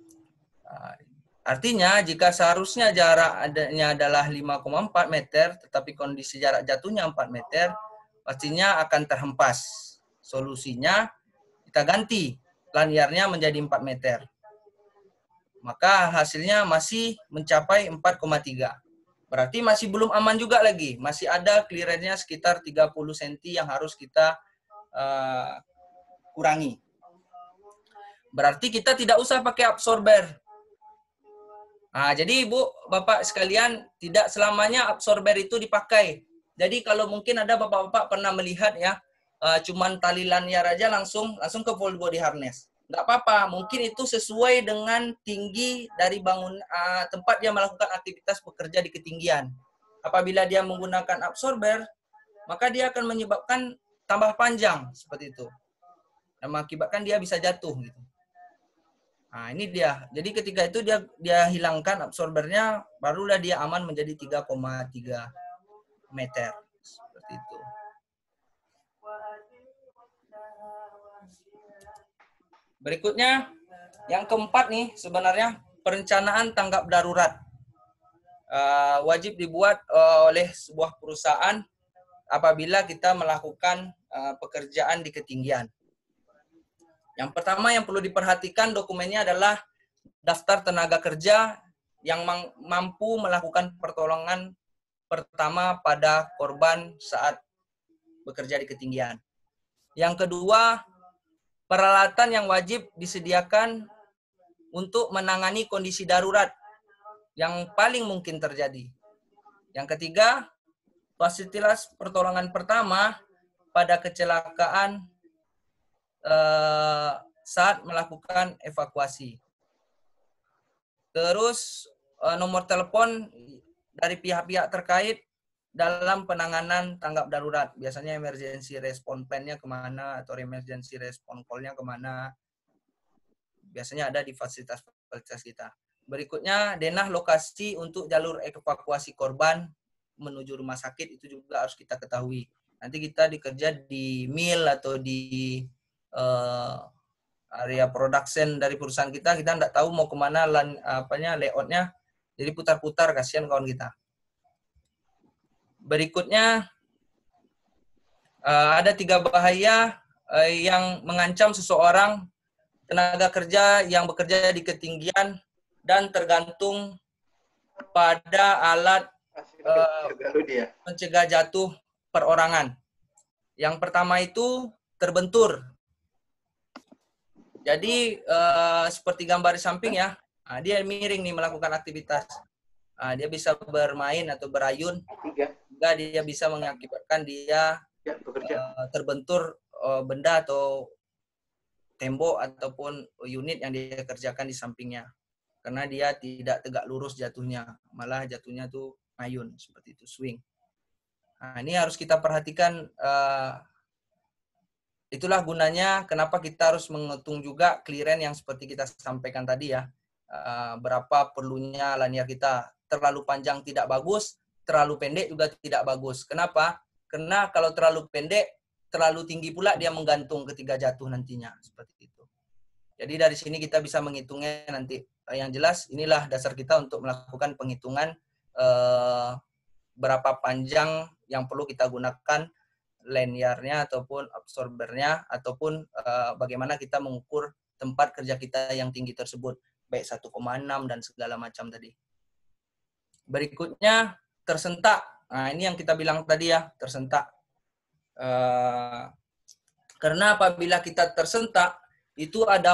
Artinya jika seharusnya jarak adanya adalah 5,4 meter, tetapi kondisi jarak jatuhnya 4 meter, pastinya akan terhempas. Solusinya kita ganti lanyarnya menjadi 4 meter. Maka hasilnya masih mencapai 4,3. Berarti masih belum aman juga lagi. Masih ada clearance-nya sekitar 30 cm yang harus kita kurangi. Berarti kita tidak usah pakai absorber. Nah, jadi Ibu, Bapak sekalian, tidak selamanya absorber itu dipakai. Jadi kalau mungkin ada Bapak-Bapak pernah melihat ya, cuman tali lanyar aja langsung ke full body harness. Nggak apa-apa, mungkin itu sesuai dengan tinggi dari tempat dia melakukan aktivitas bekerja di ketinggian. Apabila dia menggunakan absorber, maka dia akan menyebabkan tambah panjang seperti itu. Dan mengakibatkan dia bisa jatuh gitu. Nah, ini dia. Jadi ketika itu dia hilangkan absorbernya, barulah dia aman menjadi 3,3 meter. Seperti itu. Berikutnya, yang keempat nih sebenarnya perencanaan tanggap darurat. Wajib dibuat oleh sebuah perusahaan apabila kita melakukan pekerjaan di ketinggian. Yang pertama yang perlu diperhatikan dokumennya adalah daftar tenaga kerja yang mampu melakukan pertolongan pertama pada korban saat bekerja di ketinggian. Yang kedua, peralatan yang wajib disediakan untuk menangani kondisi darurat yang paling mungkin terjadi. Yang ketiga, fasilitas pertolongan pertama pada kecelakaan saat melakukan evakuasi. Terus nomor telepon dari pihak-pihak terkait dalam penanganan tanggap darurat. Biasanya emergency response plan-nya kemana atau emergency response call-nya kemana. Biasanya ada di fasilitas-fasilitas kita. Berikutnya, denah lokasi untuk jalur evakuasi korban menuju rumah sakit itu juga harus kita ketahui. Nanti kita dikerja di mill atau di area production dari perusahaan kita nggak tahu mau kemana layoutnya, jadi putar-putar, kasihan kawan kita. Berikutnya ada 3 bahaya yang mengancam seseorang tenaga kerja yang bekerja di ketinggian dan tergantung pada alat mencegah jatuh perorangan. Yang pertama itu terbentur. Jadi seperti gambar di samping ya, dia miring nih melakukan aktivitas. Dia bisa bermain atau berayun, juga dia bisa mengakibatkan dia terbentur benda atau tembok ataupun unit yang dia kerjakan di sampingnya. Karena dia tidak tegak lurus jatuhnya, malah jatuhnya tuh ngayun seperti itu, swing. Nah, ini harus kita perhatikan. Itulah gunanya kenapa kita harus menghitung juga clearance yang seperti kita sampaikan tadi ya. Berapa perlunya lanyar kita. Terlalu panjang tidak bagus, terlalu pendek juga tidak bagus. Kenapa? Karena kalau terlalu pendek, terlalu tinggi pula dia menggantung ketika jatuh nantinya. Seperti itu. Jadi dari sini kita bisa menghitungnya nanti. Yang jelas inilah dasar kita untuk melakukan penghitungan berapa panjang yang perlu kita gunakan lanyarnya ataupun absorbernya ataupun bagaimana kita mengukur tempat kerja kita yang tinggi tersebut, baik 1,6 dan segala macam tadi. Berikutnya tersentak. Nah, ini yang kita bilang tadi ya, tersentak. Karena apabila kita tersentak itu ada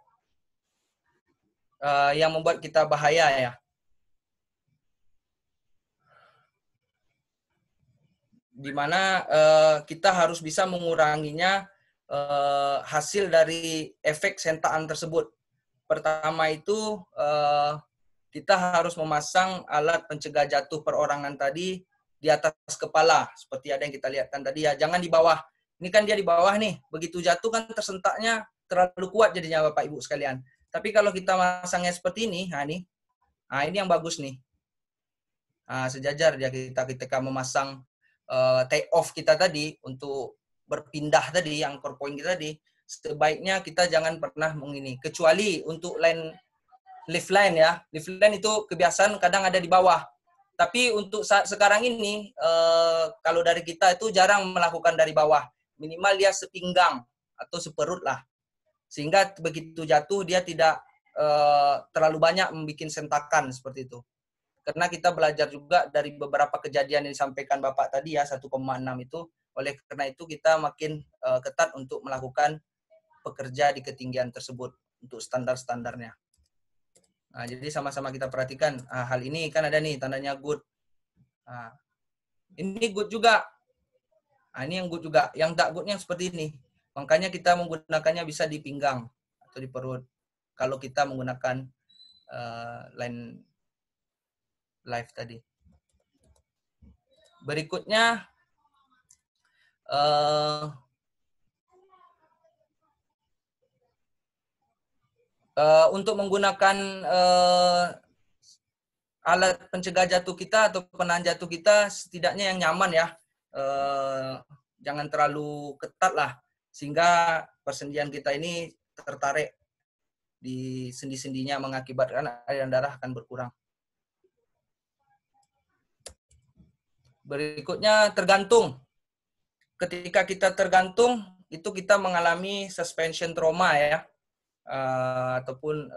4 yang membuat kita bahaya ya. di mana kita harus bisa menguranginya hasil dari efek sentakan tersebut. Pertama itu kita harus memasang alat pencegah jatuh perorangan tadi di atas kepala, seperti ada yang kita lihatkan tadi ya. Jangan di bawah. Ini kan dia di bawah nih. Begitu jatuh kan tersentaknya terlalu kuat jadinya Bapak Ibu sekalian. Tapi kalau kita masangnya seperti ini, ini yang bagus nih. Sejajar dia kita ketika memasang take off kita tadi untuk berpindah tadi, yang core point kita tadi, sebaiknya kita jangan pernah mengini. Kecuali untuk lift line ya. Lift line itu kebiasaan kadang ada di bawah. Tapi untuk saat sekarang ini, kalau dari kita itu jarang melakukan dari bawah. Minimal dia sepinggang atau seperut lah. Sehingga begitu jatuh dia tidak terlalu banyak membuat sentakan seperti itu. Karena kita belajar juga dari beberapa kejadian yang disampaikan Bapak tadi ya, 1,6 itu. Oleh karena itu kita makin ketat untuk melakukan pekerja di ketinggian tersebut untuk standar-standarnya. Jadi sama-sama kita perhatikan. Hal ini kan ada nih tandanya good. Ini good juga. Ini yang good juga. Yang tak goodnya seperti ini. Makanya kita menggunakannya bisa di pinggang atau di perut. Kalau kita menggunakan line live tadi. Berikutnya untuk menggunakan alat pencegah jatuh kita atau penahan jatuh kita setidaknya yang nyaman ya. Jangan terlalu ketat lah sehingga persendian kita ini tertarik di sendi-sendinya mengakibatkan aliran darah akan berkurang. Berikutnya tergantung. Ketika kita tergantung itu kita mengalami suspension trauma ya. Ataupun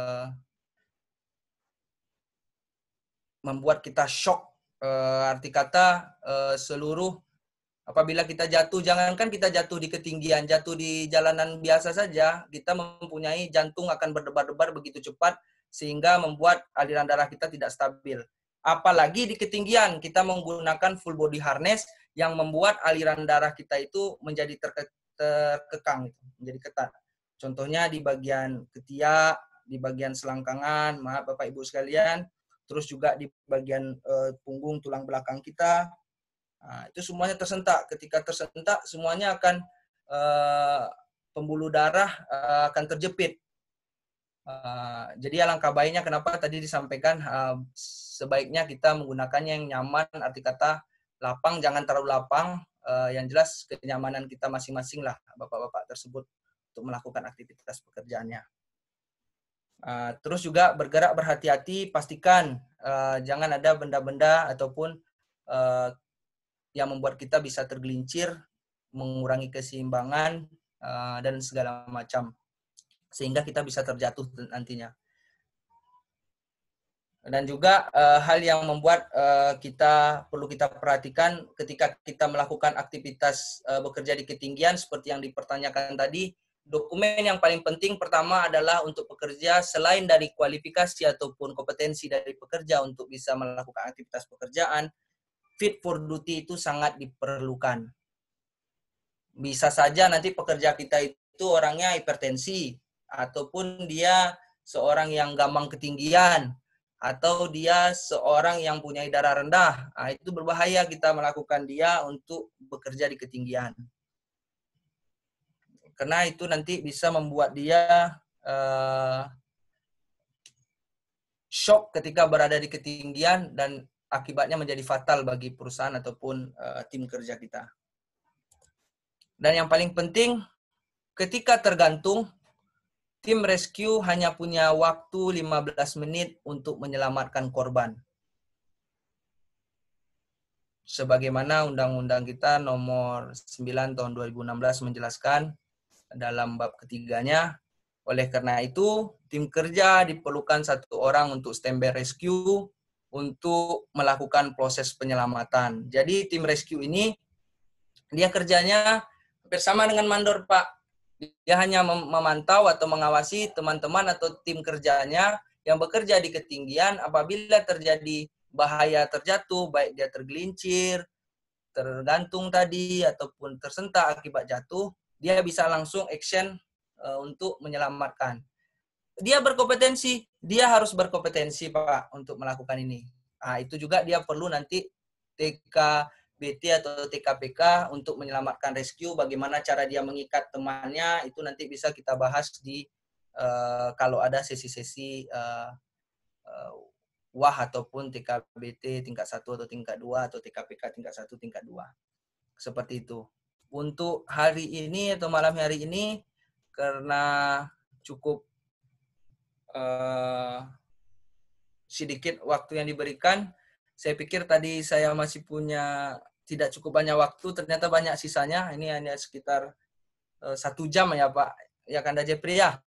membuat kita shock. Arti kata seluruh apabila kita jatuh, jangankan kita jatuh di ketinggian, jatuh di jalanan biasa saja, kita mempunyai jantung akan berdebar-debar begitu cepat sehingga membuat aliran darah kita tidak stabil. Apalagi di ketinggian, kita menggunakan full body harness yang membuat aliran darah kita itu menjadi terkekang, menjadi ketat. Contohnya di bagian ketiak, di bagian selangkangan, maaf Bapak Ibu sekalian, terus juga di bagian punggung tulang belakang kita. Itu semuanya tersentak. Ketika tersentak, semuanya akan pembuluh darah akan terjepit. Jadi alangkah baiknya kenapa tadi disampaikan sebaiknya kita menggunakannya yang nyaman, arti kata lapang, jangan terlalu lapang. Yang jelas kenyamanan kita masing-masing lah bapak-bapak tersebut untuk melakukan aktivitas pekerjaannya. Terus juga bergerak berhati-hati, pastikan jangan ada benda-benda ataupun yang membuat kita bisa tergelincir, mengurangi keseimbangan dan segala macam, sehingga kita bisa terjatuh nantinya. Dan juga hal yang membuat perlu kita perhatikan ketika kita melakukan aktivitas bekerja di ketinggian seperti yang dipertanyakan tadi. Dokumen yang paling penting pertama adalah untuk pekerja, selain dari kualifikasi ataupun kompetensi dari pekerja untuk bisa melakukan aktivitas pekerjaan, fit for duty itu sangat diperlukan. Bisa saja nanti pekerja kita itu orangnya hipertensi, ataupun dia seorang yang gampang ketinggian, atau dia seorang yang punya darah rendah. Itu berbahaya kita melakukan dia untuk bekerja di ketinggian. Karena itu nanti bisa membuat dia shock ketika berada di ketinggian dan akibatnya menjadi fatal bagi perusahaan ataupun tim kerja kita. Dan yang paling penting, ketika tergantung, tim rescue hanya punya waktu 15 menit untuk menyelamatkan korban. Sebagaimana Undang-Undang kita nomor 9 tahun 2016 menjelaskan dalam bab ketiganya. Oleh karena itu, tim kerja diperlukan 1 orang untuk standby rescue untuk melakukan proses penyelamatan. Jadi tim rescue ini dia kerjanya bersama dengan mandor, Pak. Dia hanya memantau atau mengawasi teman-teman atau tim kerjanya yang bekerja di ketinggian apabila terjadi bahaya terjatuh, baik dia tergelincir, tergantung tadi ataupun tersentak akibat jatuh, dia bisa langsung action untuk menyelamatkan. Dia berkompetensi, dia harus berkompetensi Pak untuk melakukan ini. Nah, itu juga dia perlu nanti TKBT atau TKPK untuk menyelamatkan rescue, bagaimana cara dia mengikat temannya, itu nanti bisa kita bahas di kalau ada sesi-sesi WAH ataupun TKBT tingkat 1 atau tingkat 2 atau TKPK tingkat 1 tingkat 2. Seperti itu. Untuk hari ini atau malam hari ini karena cukup sedikit waktu yang diberikan, saya pikir tadi saya masih punya tidak cukup banyak waktu, ternyata banyak sisanya. Ini hanya sekitar 1 jam ya Pak. Ya Kanda Jepri ya.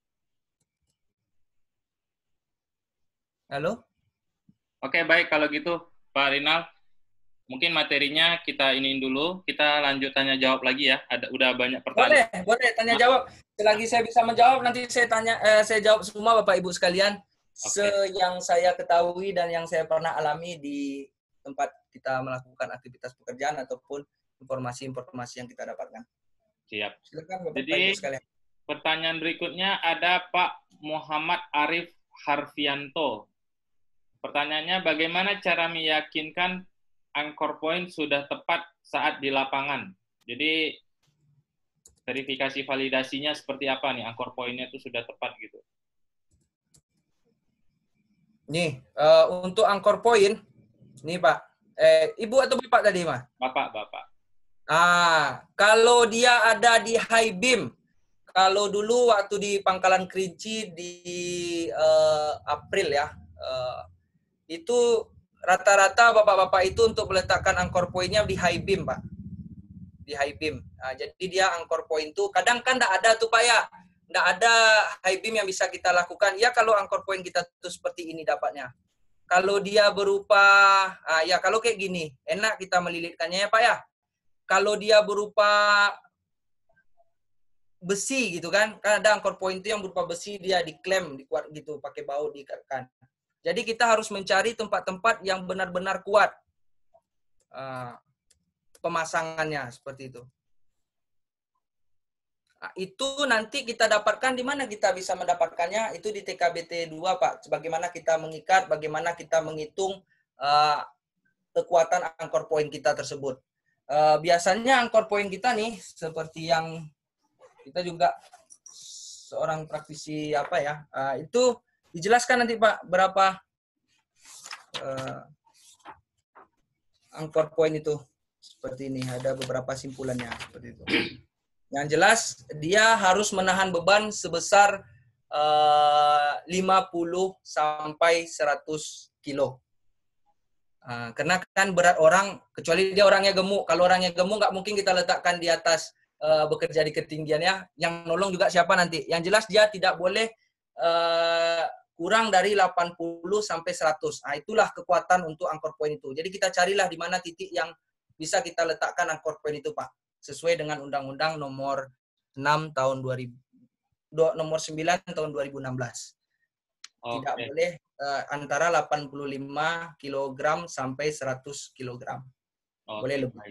Halo? Oke, baik kalau gitu Pak Rinal. Mungkin materinya kita iniin dulu, kita lanjut tanya jawab lagi ya. Udah banyak pertanyaan. Boleh tanya jawab. Selagi saya bisa menjawab, nanti saya jawab semua Bapak Ibu sekalian. Yang saya ketahui dan yang saya pernah alami di tempat kita melakukan aktivitas pekerjaan ataupun informasi-informasi yang kita dapatkan. Siap. Silakan Bapak Jadi, Ibu sekalian. Pertanyaan berikutnya ada Pak Muhammad Arif Harfianto. Pertanyaannya, bagaimana cara meyakinkan anchor point sudah tepat saat di lapangan? Jadi, verifikasi validasinya seperti apa nih, anchor point-nya itu sudah tepat gitu? Nih, untuk anchor point, nih Pak. Ibu atau Bapak tadi, Mas? Bapak. Kalau dia ada di high beam, kalau dulu waktu di Pangkalan Kerinci di April ya, itu rata-rata bapak-bapak itu untuk meletakkan anchor point-nya di high beam, Pak. Di high beam. Jadi dia anchor point itu kadang kan enggak ada tuh Pak ya. Enggak ada high beam yang bisa kita lakukan. Ya kalau anchor point kita tuh seperti ini dapatnya. Kalau dia berupa ya kalau kayak gini, enak kita melilitkannya ya Pak ya. Kalau dia berupa besi gitu kan ada anchor point itu yang berupa besi, dia diklem, dikuat gitu, pakai baut diikatkan. Jadi kita harus mencari tempat-tempat yang benar-benar kuat pemasangannya seperti itu. Itu nanti kita dapatkan di mana kita bisa mendapatkannya, itu di TKBT 2 Pak. Bagaimana kita mengikat, bagaimana kita menghitung kekuatan anchor point kita tersebut. Biasanya anchor point kita nih seperti yang kita juga seorang praktisi itu dijelaskan nanti Pak berapa anchor point itu seperti ini, ada beberapa simpulannya seperti itu. Yang jelas dia harus menahan beban sebesar 50 sampai 100 kilo. Karena kan berat orang, kecuali dia orangnya gemuk. Kalau orangnya gemuk nggak mungkin kita letakkan di atas bekerja di ketinggiannya. Yang nolong juga siapa nanti. Yang jelas dia tidak boleh kurang dari 80 sampai 100. Itulah kekuatan untuk anchor point itu. Jadi kita carilah di mana titik yang bisa kita letakkan anchor point itu Pak. Sesuai dengan Undang-Undang nomor 6 tahun 2000, nomor 9 tahun 2016. Tidak boleh antara 85 kg sampai 100 kg. Boleh lebih.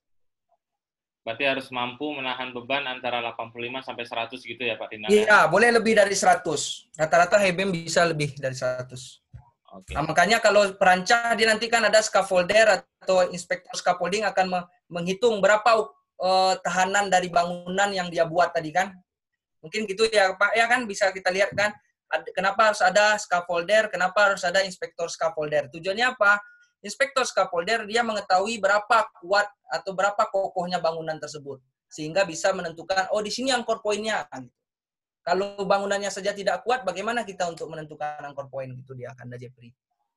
Berarti harus mampu menahan beban antara 85 sampai 100 gitu ya Pak Rinal? Iya, boleh lebih dari 100. Rata-rata high beam bisa lebih dari 100. Nah, makanya kalau perancang dia nanti kan ada scaffolder atau inspektor scaffolding akan menghitung berapa tahanan dari bangunan yang dia buat tadi kan. Mungkin gitu ya Pak, ya kan bisa kita lihat kan. Kenapa harus ada scaffolder, kenapa harus ada inspektor scaffolder. Tujuannya apa? Inspektor scaffolder dia mengetahui berapa kuat atau berapa kokohnya bangunan tersebut. Sehingga bisa menentukan, oh di sini anchor point-nya. Kalau bangunannya saja tidak kuat, bagaimana kita untuk menentukan anchor point? Gitu dia, Kanda Jepri.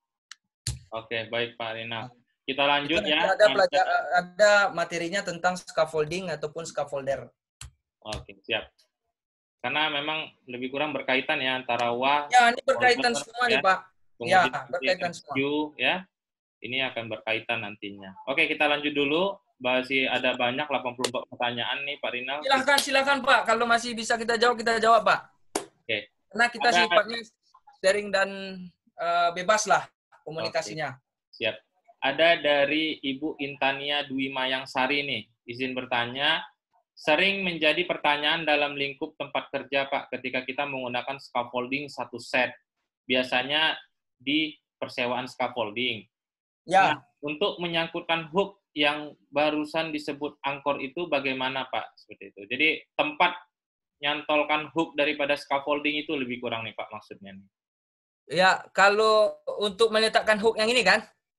Oke, baik Pak Rinal. Kita lanjut ya. Ada materinya tentang scaffolding ataupun scaffolder. Oke, siap. Karena memang lebih kurang berkaitan ya antara WA. Ya, ini berkaitan semua nih Pak. Ya, berkaitan semua. Ya, ini akan berkaitan nantinya. Oke, kita lanjut dulu. Masih ada banyak 84 pertanyaan nih Pak Rinal. Silakan Pak. Kalau masih bisa kita jawab Pak. Oke. Karena kita sifatnya sharing dan bebas lah komunikasinya. Oke. Siap. ada dari Ibu Intania Dwi Mayangsari nih, izin bertanya. Sering menjadi pertanyaan dalam lingkup tempat kerja, Pak, ketika kita menggunakan scaffolding satu set. Biasanya di persewaan scaffolding. Nah, Ya, untuk menyangkutkan hook yang barusan disebut angkor itu bagaimana, Pak? Seperti itu. Jadi tempat nyantolkan hook daripada scaffolding itu lebih kurang nih, Pak, maksudnya nih. ya kalau untuk meletakkan hook yang ini kan,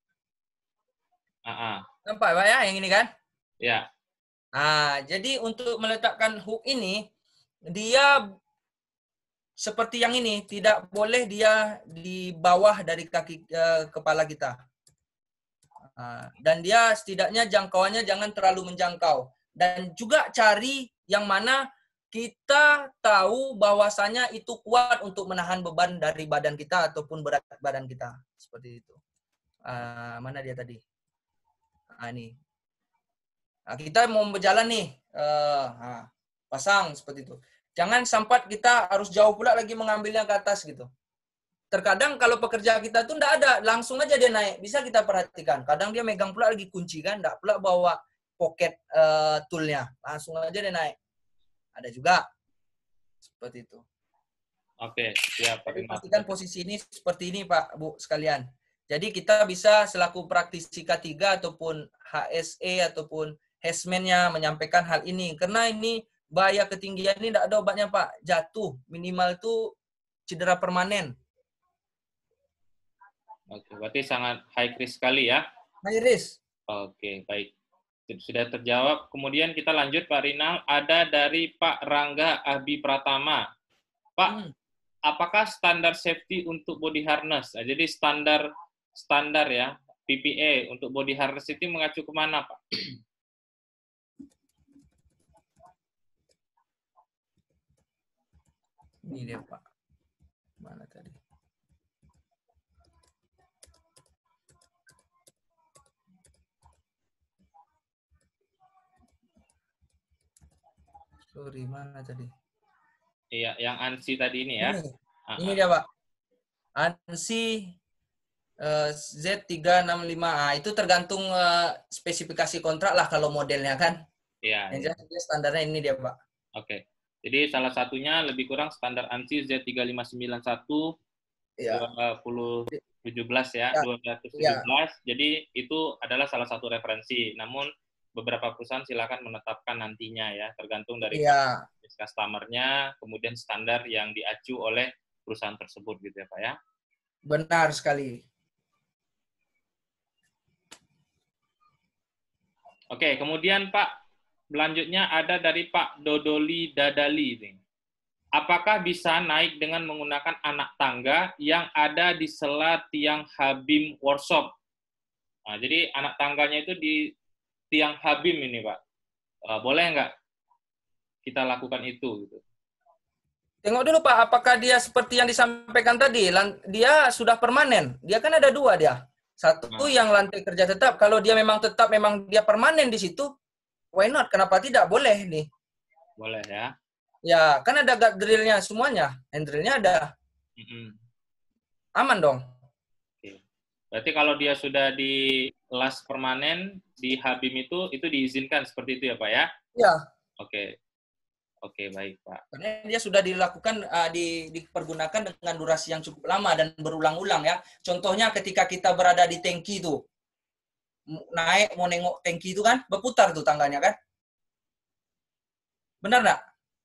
nampak Pak ya, yang ini kan? Ya. Jadi untuk meletakkan hook ini, dia seperti yang ini, tidak boleh dia di bawah dari kaki kepala kita. Dan dia setidaknya jangkauannya jangan terlalu menjangkau. Dan juga cari yang mana kita tahu bahwasanya itu kuat untuk menahan beban dari badan kita ataupun berat badan kita. Seperti itu. Mana dia tadi? Ini. Kita mau berjalan nih. Pasang seperti itu. Jangan sampai kita harus jauh pula lagi mengambilnya ke atas gitu. Terkadang kalau pekerja kita tuh enggak ada, langsung aja dia naik. Bisa kita perhatikan. Kadang dia megang pula lagi kunci kan, enggak pula bawa pocket toolnya. Langsung aja dia naik. Ada juga. Seperti itu. Oke, siap. Jadi pastikan posisi ini seperti ini Pak, Bu, sekalian. Jadi kita bisa selaku praktisi K3 ataupun HSE ataupun HESMEN-nya menyampaikan hal ini. Karena ini bahaya ketinggian ini enggak ada obatnya Pak. Jatuh. Minimal itu cedera permanen. Oke, berarti sangat high risk sekali ya. High risk. Oke, baik. Sudah terjawab. Kemudian kita lanjut Pak Rinal. Ada dari Pak Rangga Abi Pratama. Pak, apakah standar safety untuk body harness? Jadi standar ya, PPE untuk body harness itu mengacu kemana, Pak? Ini dia Pak. Mana tadi? Sorry, mana tadi? Iya, yang ANSI tadi ini ya. Ini dia Pak. ANSI Z365. Itu tergantung spesifikasi kontrak lah kalau modelnya kan. Iya. Yang jelas standarnya ini dia Pak. Oke. Jadi salah satunya lebih kurang standar ANSI Z3591 2017 ya, 217. Jadi itu adalah salah satu referensi. Namun beberapa perusahaan silakan menetapkan nantinya ya, tergantung dari customer-nya, kemudian standar yang diacu oleh perusahaan tersebut gitu ya Pak ya. Benar sekali. Oke, kemudian Pak, selanjutnya ada dari Pak Dodoli Dadali ini. Apakah bisa naik dengan menggunakan anak tangga yang ada di sela tiang Habim workshop? Nah, jadi anak tangganya itu di tiang Habim ini, Pak. Boleh nggak kita lakukan itu? Gitu. Tengok dulu Pak, apakah dia seperti yang disampaikan tadi, dia sudah permanen. Dia kan ada dua dia. Satu yang lantai kerja tetap. Kalau dia memang tetap, memang dia permanen di situ, why not? Kenapa tidak? Boleh nih. Boleh ya. Ya, kan ada guard drill-nya semuanya. Hand drill-nya ada. Aman dong. Oke. Berarti kalau dia sudah di las permanen di Habim itu diizinkan seperti itu ya Pak ya? Iya. Oke. Oke, baik Pak. Karena dia sudah dilakukan, dipergunakan dengan durasi yang cukup lama dan berulang-ulang ya. Contohnya ketika kita berada di tangki itu, naik mau nengok tangki itu kan, berputar tuh tangganya kan? Benar nggak?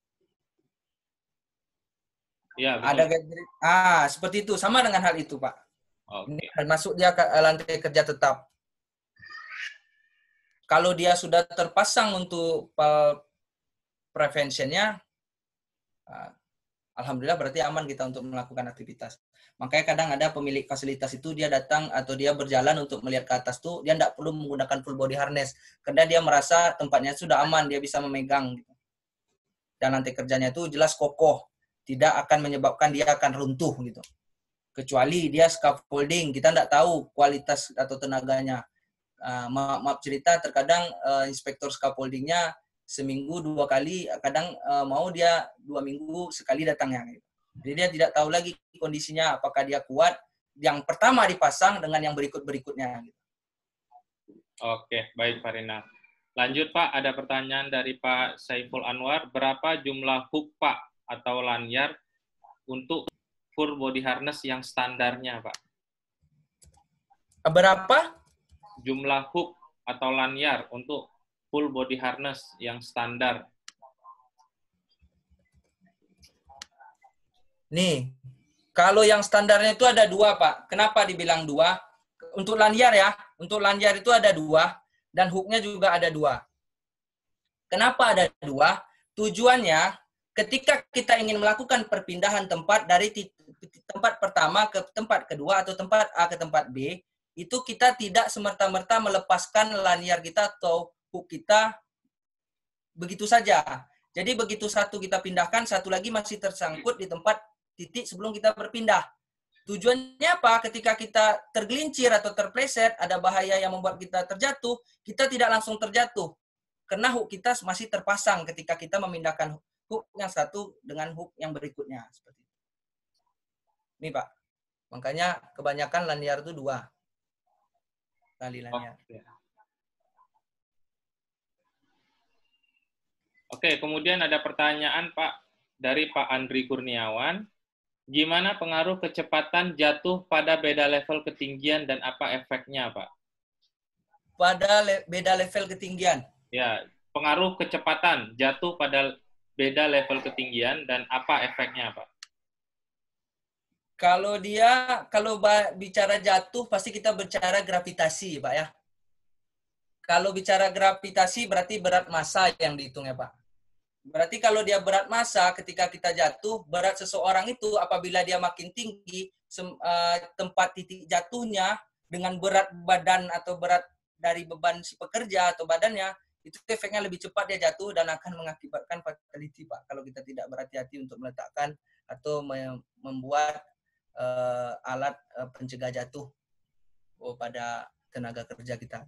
Ya, betul. Ada seperti itu. Sama dengan hal itu Pak. Ini masuk dia ke lantai kerja tetap. Kalau dia sudah terpasang untuk preventionnya, alhamdulillah berarti aman kita untuk melakukan aktivitas. Makanya kadang ada pemilik fasilitas itu dia datang atau dia berjalan untuk melihat ke atas tuh, dia tidak perlu menggunakan full body harness. Karena dia merasa tempatnya sudah aman, dia bisa memegang. Dan lantai kerjanya itu jelas kokoh, tidak akan menyebabkan dia akan runtuh gitu. Kecuali dia scaffolding, kita tidak tahu kualitas atau tenaganya. Maaf cerita, terkadang inspektor scaffoldingnya seminggu 2 kali, kadang mau dia 2 minggu sekali datangnya. Jadi dia tidak tahu lagi kondisinya, apakah dia kuat yang pertama dipasang dengan yang berikut-berikutnya. Oke, baik Pak Rina. Lanjut Pak, ada pertanyaan dari Pak Saiful Anwar. Berapa jumlah hook Pak atau lanyar untuk full body harness yang standarnya Pak? Berapa? Jumlah hook atau lanyar untuk full body harness yang standar. Nih, kalau yang standarnya itu ada dua, Pak. Kenapa dibilang dua? Untuk lanyar ya, untuk lanyar itu ada dua, dan hooknya juga ada dua. Kenapa ada dua? Tujuannya, ketika kita ingin melakukan perpindahan tempat dari tempat pertama ke tempat kedua atau tempat A ke tempat B, itu kita tidak semerta-merta melepaskan lanyar kita atau hook kita begitu saja. Jadi begitu satu kita pindahkan, satu lagi masih tersangkut di tempat titik sebelum kita berpindah. Tujuannya apa? Ketika kita tergelincir atau terpleset, ada bahaya yang membuat kita terjatuh, kita tidak langsung terjatuh. Karena hook kita masih terpasang ketika kita memindahkan hook yang satu dengan hook yang berikutnya. Seperti itu. Ini Pak. Makanya kebanyakan lanyar itu dua. Tali lanyar. Oke, kemudian ada pertanyaan Pak dari Pak Andri Kurniawan. Gimana pengaruh kecepatan jatuh pada beda level ketinggian dan apa efeknya, Pak? Pada beda level ketinggian? Ya, pengaruh kecepatan jatuh pada beda level ketinggian dan apa efeknya, Pak? Kalau bicara jatuh, pasti kita bicara gravitasi, Pak ya. Kalau bicara gravitasi berarti berat massa yang dihitung ya, Pak. Berarti kalau dia berat massa, ketika kita jatuh, berat seseorang itu apabila dia makin tinggi, tempat titik jatuhnya dengan berat badan atau berat dari beban si pekerja atau badannya, itu efeknya lebih cepat dia jatuh dan akan mengakibatkan fatality, Pak. Kalau kita tidak berhati-hati untuk meletakkan atau membuat alat pencegah jatuh pada tenaga kerja kita.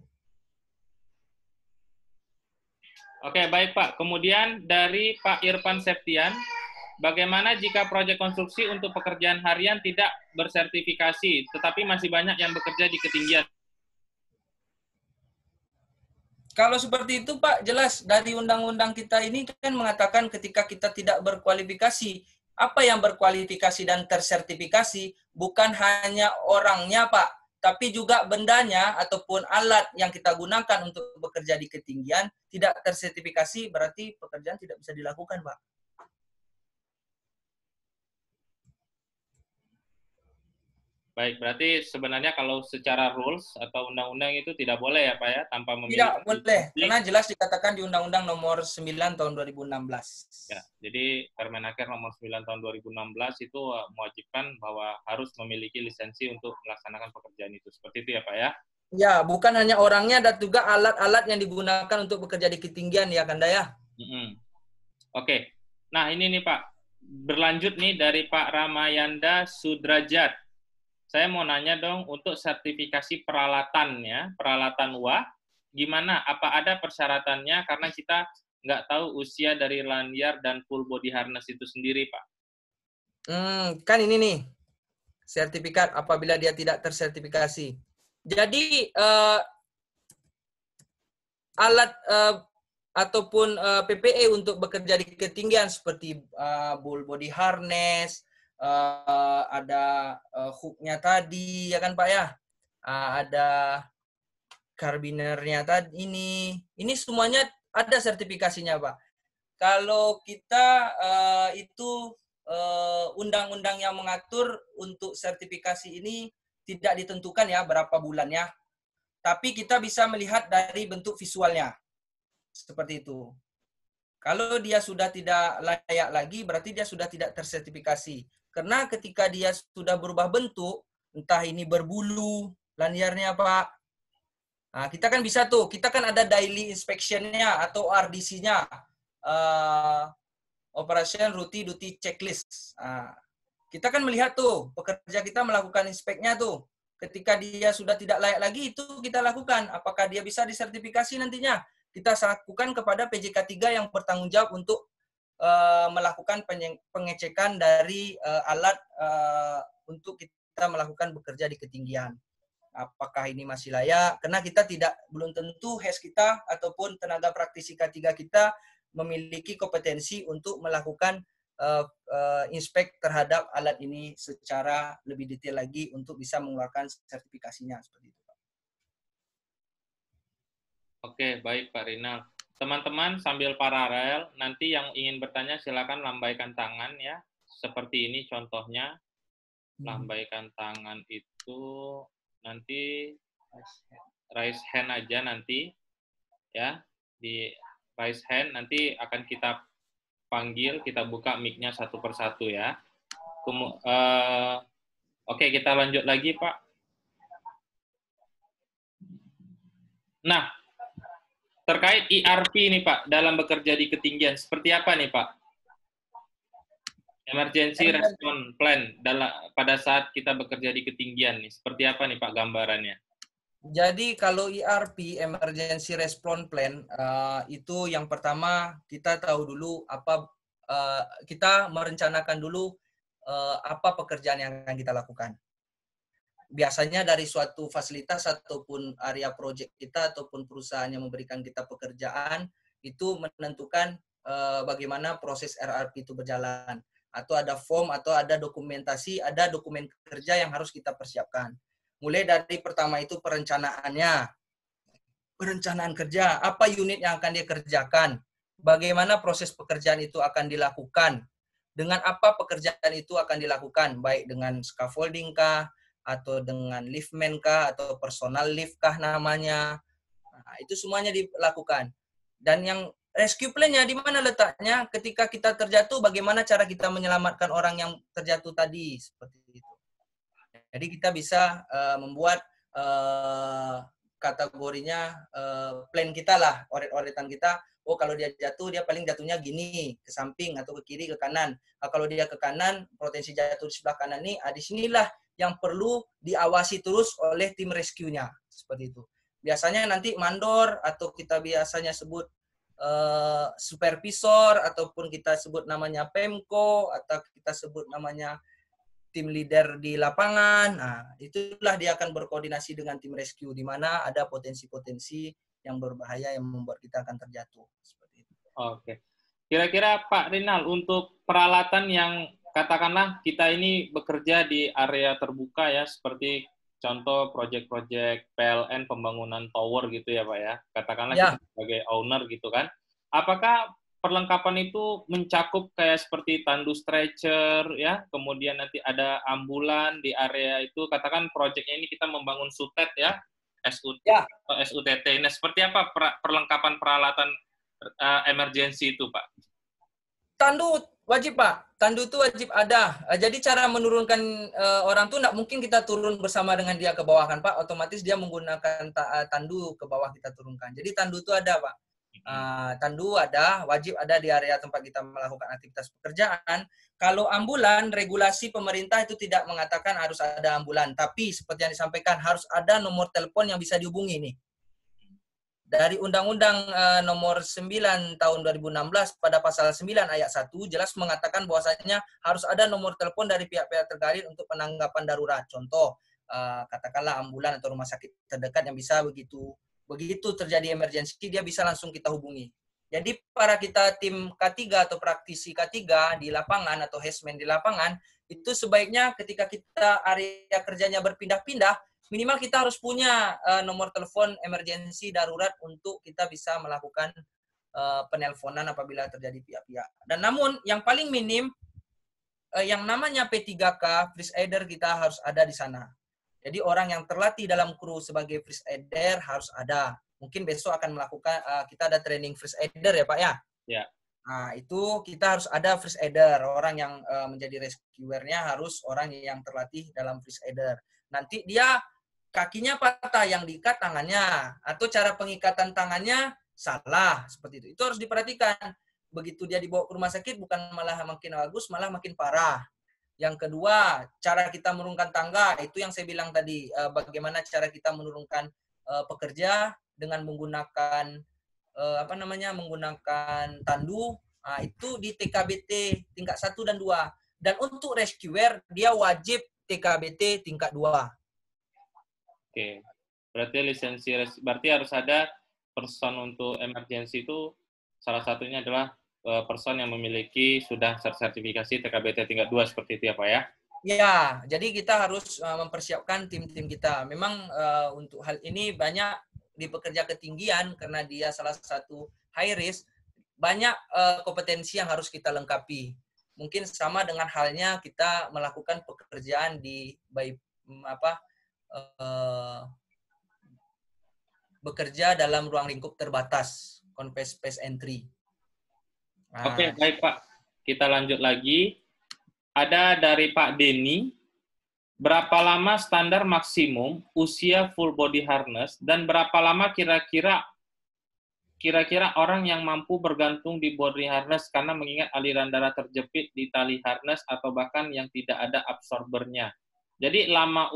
Oke, baik Pak. Kemudian dari Pak Irfan Septian, bagaimana jika proyek konstruksi untuk pekerjaan harian tidak bersertifikasi, tetapi masih banyak yang bekerja di ketinggian? Kalau seperti itu Pak, jelas dari undang-undang kita ini kan mengatakan ketika kita tidak berkualifikasi, apa yang berkualifikasi dan tersertifikasi bukan hanya orangnya Pak, tapi juga bendanya ataupun alat yang kita gunakan untuk bekerja di ketinggian tidak tersertifikasi, berarti pekerjaan tidak bisa dilakukan, Pak. Baik, berarti sebenarnya kalau secara rules atau undang-undang itu tidak boleh ya Pak ya, tanpa memiliki... Tidak boleh, karena jelas dikatakan di Undang-Undang Nomor 9 Tahun 2016. Ya, jadi Permenaker Nomor 9 Tahun 2016 itu mewajibkan bahwa harus memiliki lisensi untuk melaksanakan pekerjaan itu. Seperti itu ya Pak ya? Ya, bukan hanya orangnya, dan juga alat-alat yang digunakan untuk bekerja di ketinggian ya Kanda ya. Oke, nah ini nih Pak, berlanjut nih dari Pak Ramayanda Sudrajat. Saya mau nanya dong, untuk sertifikasi peralatannya, peralatan WA, gimana? Apa ada persyaratannya? Karena kita nggak tahu usia dari lanyar dan full body harness itu sendiri, Pak. Kan ini nih, sertifikat apabila dia tidak tersertifikasi. Jadi, alat ataupun PPE untuk bekerja di ketinggian seperti full body harness, ada hooknya tadi ya kan Pak ya, ada karbinernya tadi, ini semuanya ada sertifikasinya Pak. Kalau kita itu undang-undang yang mengatur untuk sertifikasi ini tidak ditentukan ya berapa bulannya, tapi kita bisa melihat dari bentuk visualnya seperti itu. Kalau dia sudah tidak layak lagi, berarti dia sudah tidak tersertifikasi. Karena ketika dia sudah berubah bentuk, entah ini berbulu, lanyarnya Pak. Nah, kita kan bisa tuh, kita kan ada daily inspection-nya atau RDC-nya. Operation Routine Duty Checklist. Nah, kita kan melihat tuh, pekerja kita melakukan inspeknya tuh. Ketika dia sudah tidak layak lagi, itu kita lakukan. Apakah dia bisa disertifikasi nantinya? Kita lakukan kepada PJK 3 yang bertanggung jawab untuk melakukan pengecekan dari alat untuk kita melakukan bekerja di ketinggian. apakah ini masih layak, karena kita belum tentu HES kita ataupun tenaga praktisi K3 kita memiliki kompetensi untuk melakukan inspek terhadap alat ini secara lebih detail lagi untuk bisa mengeluarkan sertifikasinya seperti itu. Oke, baik Pak Rinal. Teman-teman sambil paralel, nanti yang ingin bertanya silakan lambaikan tangan ya. Seperti ini contohnya. Lambaikan tangan itu nanti raise hand aja nanti ya. Di raise hand nanti akan kita panggil, kita buka mic-nya satu persatu ya. Oke, kita lanjut lagi Pak. Nah, terkait ERP nih Pak, dalam bekerja di ketinggian, seperti apa nih Pak? Emergency Response Plan pada saat kita bekerja di ketinggian nih, seperti apa nih Pak gambarannya? Jadi kalau ERP, Emergency Response Plan, itu yang pertama kita tahu dulu kita merencanakan dulu apa pekerjaan yang akan kita lakukan. Biasanya dari suatu fasilitas ataupun area proyek kita ataupun perusahaan yang memberikan kita pekerjaan itu menentukan bagaimana proses RRP itu berjalan. Atau ada form, atau ada dokumentasi, ada dokumen kerja yang harus kita persiapkan. Mulai dari pertama itu perencanaannya. Perencanaan kerja, apa unit yang akan dia kerjakan, bagaimana proses pekerjaan itu akan dilakukan, dengan apa pekerjaan itu akan dilakukan, baik dengan scaffolding kah, atau dengan liftman kah, atau personal lift kah namanya. Nah, itu semuanya dilakukan. Dan yang rescue plan-nya di mana letaknya ketika kita terjatuh, bagaimana cara kita menyelamatkan orang yang terjatuh tadi, seperti itu. Jadi kita bisa membuat kategorinya plan kita lah, oret-oretan kita. Oh, kalau dia jatuh, dia paling jatuhnya gini, ke samping atau ke kiri, ke kanan. Nah, kalau dia ke kanan, potensi jatuh di sebelah kanan ini, di sinilah yang perlu diawasi terus oleh tim rescue-nya. Seperti itu. Biasanya nanti mandor atau kita biasanya sebut supervisor ataupun kita sebut namanya PEMKO atau kita sebut namanya tim leader di lapangan. Nah, itulah dia akan berkoordinasi dengan tim rescue di mana ada potensi-potensi yang berbahaya yang membuat kita akan terjatuh. Seperti itu. Oke. Kira-kira Pak Rinal, untuk peralatan yang katakanlah kita ini bekerja di area terbuka ya, seperti contoh proyek-proyek PLN pembangunan tower gitu ya Pak ya, katakanlah Ya. kita sebagai owner gitu kan, apakah perlengkapan itu mencakup kayak seperti tandu stretcher ya, kemudian nanti ada ambulan di area itu, katakan proyeknya ini kita membangun SUTET ya, SUTT. Nah, seperti apa perlengkapan peralatan emergency itu Pak? Tandu wajib Pak, tandu itu wajib ada. Jadi cara menurunkan orang tuh nggak mungkin kita turun bersama dengan dia ke bawah kan Pak, otomatis dia menggunakan tandu ke bawah kita turunkan. Jadi tandu itu ada Pak. Tandu ada, wajib ada di area tempat kita melakukan aktivitas pekerjaan. Kalau ambulan, regulasi pemerintah itu tidak mengatakan harus ada ambulan, tapi seperti yang disampaikan harus ada nomor telepon yang bisa dihubungi nih. Dari Undang-Undang nomor 9 tahun 2016 pada pasal 9 ayat 1 jelas mengatakan bahwasanya harus ada nomor telepon dari pihak-pihak terkait untuk penanggapan darurat. Contoh, katakanlah ambulan atau rumah sakit terdekat yang bisa begitu terjadi emergensi, dia bisa langsung kita hubungi. Jadi para kita tim K3 atau praktisi K3 di lapangan atau HESMAN di lapangan, itu sebaiknya ketika kita area kerjanya berpindah-pindah, minimal kita harus punya nomor telepon emergensi darurat untuk kita bisa melakukan penelponan apabila terjadi pihak-pihak. Dan namun yang paling minim, yang namanya P3K, first aider kita harus ada di sana. Jadi orang yang terlatih dalam kru sebagai first aider harus ada. Mungkin besok akan melakukan, kita ada training first aider ya Pak ya? Ya. Nah itu kita harus ada first aider. Orang yang menjadi rescuer-nya harus orang yang terlatih dalam first aider. Nanti dia kakinya patah, yang diikat tangannya. Atau cara pengikatan tangannya salah. Seperti itu. Itu harus diperhatikan. Begitu dia dibawa ke rumah sakit, bukan malah makin bagus, malah makin parah. Yang kedua, cara kita menurunkan tangga, itu yang saya bilang tadi, bagaimana cara kita menurunkan pekerja dengan menggunakan menggunakan tandu, itu di TKBT tingkat 1 dan 2. Dan untuk rescuer, dia wajib TKBT tingkat 2. Oke. Berarti berarti harus ada person untuk emergency itu salah satunya adalah person yang memiliki sudah sertifikasi TKBT tingkat 2 seperti itu ya Pak ya? Ya, jadi kita harus mempersiapkan tim-tim kita. Memang untuk hal ini banyak di pekerja ketinggian karena dia salah satu high risk, banyak kompetensi yang harus kita lengkapi. Mungkin sama dengan halnya kita melakukan pekerjaan di bekerja dalam ruang lingkup terbatas, confined space entry. Oke, baik Pak. Kita lanjut lagi. Ada dari Pak Denny, berapa lama standar maksimum usia full body harness dan berapa lama kira-kira orang yang mampu bergantung di body harness karena mengingat aliran darah terjepit di tali harness atau bahkan yang tidak ada absorbernya. Jadi lama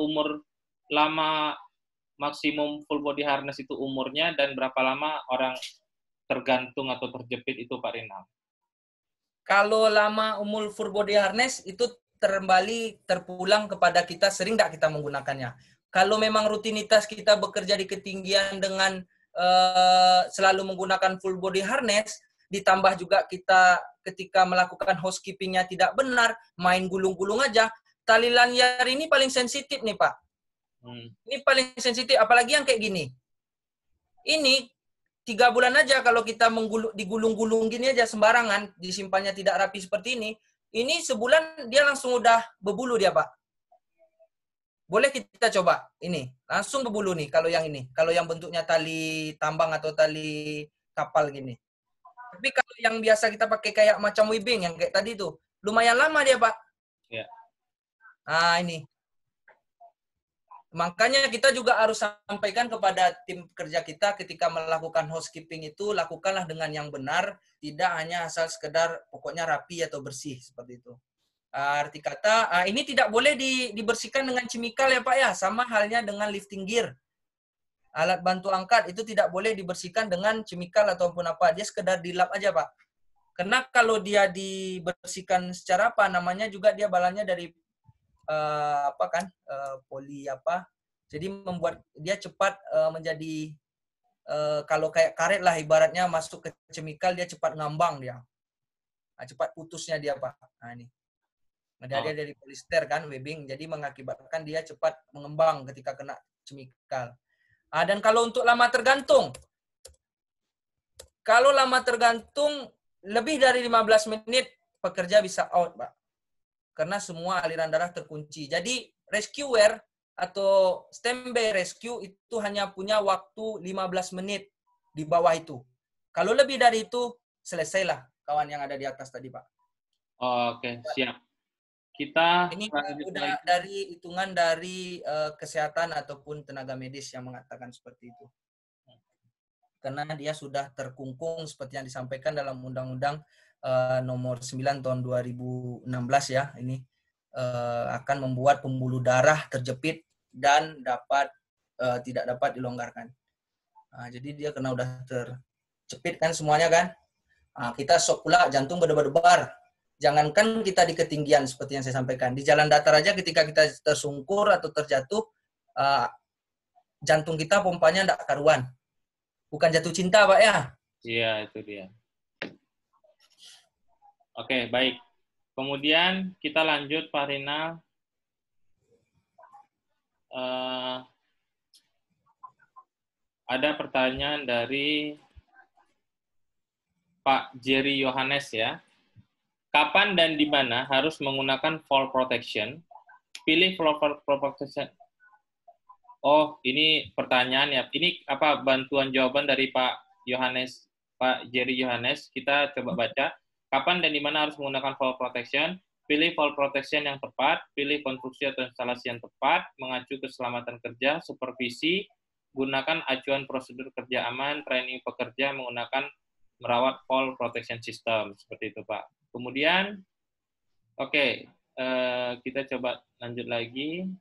maksimum full body harness itu umurnya dan berapa lama orang tergantung atau terjepit itu Pak Rinal? Kalau lama umur full body harness itu terpulang kepada kita sering tidak kita menggunakannya. Kalau memang rutinitas kita bekerja di ketinggian dengan selalu menggunakan full body harness, ditambah juga kita ketika melakukan housekeeping-nya tidak benar, main gulung-gulung aja, tali lanyar ini paling sensitif nih Pak. Ini paling sensitif, apalagi yang kayak gini. Ini 3 bulan aja kalau kita digulung-gulung gini aja sembarangan, disimpannya tidak rapi seperti ini sebulan dia langsung udah berbulu dia Pak. Boleh kita coba ini, langsung berbulu nih kalau yang ini, kalau yang bentuknya tali tambang atau tali kapal gini. Tapi kalau yang biasa kita pakai kayak macam weaving yang kayak tadi tuh, lumayan lama dia Pak. Ya. Nah ini. Makanya kita juga harus sampaikan kepada tim kerja kita ketika melakukan housekeeping itu, lakukanlah dengan yang benar, tidak hanya asal sekedar pokoknya rapi atau bersih, seperti itu. Arti kata, ini tidak boleh dibersihkan dengan chemical ya Pak ya, sama halnya dengan lifting gear. Alat bantu angkat itu tidak boleh dibersihkan dengan chemical ataupun apa, dia sekedar dilap aja Pak. Karena kalau dia dibersihkan secara apa, namanya juga dia bahannya dari poli apa, jadi membuat dia cepat menjadi kalau kayak karet lah ibaratnya masuk ke chemical dia cepat ngambang dia, cepat putusnya dia Pak. Nah ini dia dari polister kan webbing, jadi mengakibatkan dia cepat mengembang ketika kena chemical. Dan kalau untuk lama tergantung lebih dari 15 menit pekerja bisa out Pak. Karena semua aliran darah terkunci. Jadi rescuer atau standby rescue itu hanya punya waktu 15 menit di bawah itu. Kalau lebih dari itu, selesailah kawan yang ada di atas tadi, Pak. Oke, siap. Kita ini udah dari hitungan dari kesehatan ataupun tenaga medis yang mengatakan seperti itu. Karena dia sudah terkungkung seperti yang disampaikan dalam Undang-Undang nomor 9 tahun 2016 ya, ini akan membuat pembuluh darah terjepit dan tidak dapat dilonggarkan. Jadi dia kena udah terjepit kan semuanya kan. Kita shock pula, jantung berdebar-debar. Jangankan kita di ketinggian seperti yang saya sampaikan, di jalan datar aja ketika kita tersungkur atau terjatuh, jantung kita pompanya tidak karuan. Bukan jatuh cinta Pak ya. Iya, itu dia. Oke, baik. Kemudian kita lanjut, Pak Rinal. Ada pertanyaan dari Pak Jerry Yohanes ya. Kapan dan di mana harus menggunakan fall protection? Pilih fall protection. Oh, ini pertanyaan ya. Ini apa bantuan jawaban dari Pak Yohanes, Pak Jerry Yohanes. Kita coba baca. Kapan dan di mana harus menggunakan fall protection? Pilih fall protection yang tepat, pilih konstruksi atau instalasi yang tepat, mengacu keselamatan kerja, supervisi, gunakan acuan prosedur kerja aman, training pekerja menggunakan merawat fall protection system. Seperti itu, Pak. Kemudian, oke, kita coba lanjut lagi.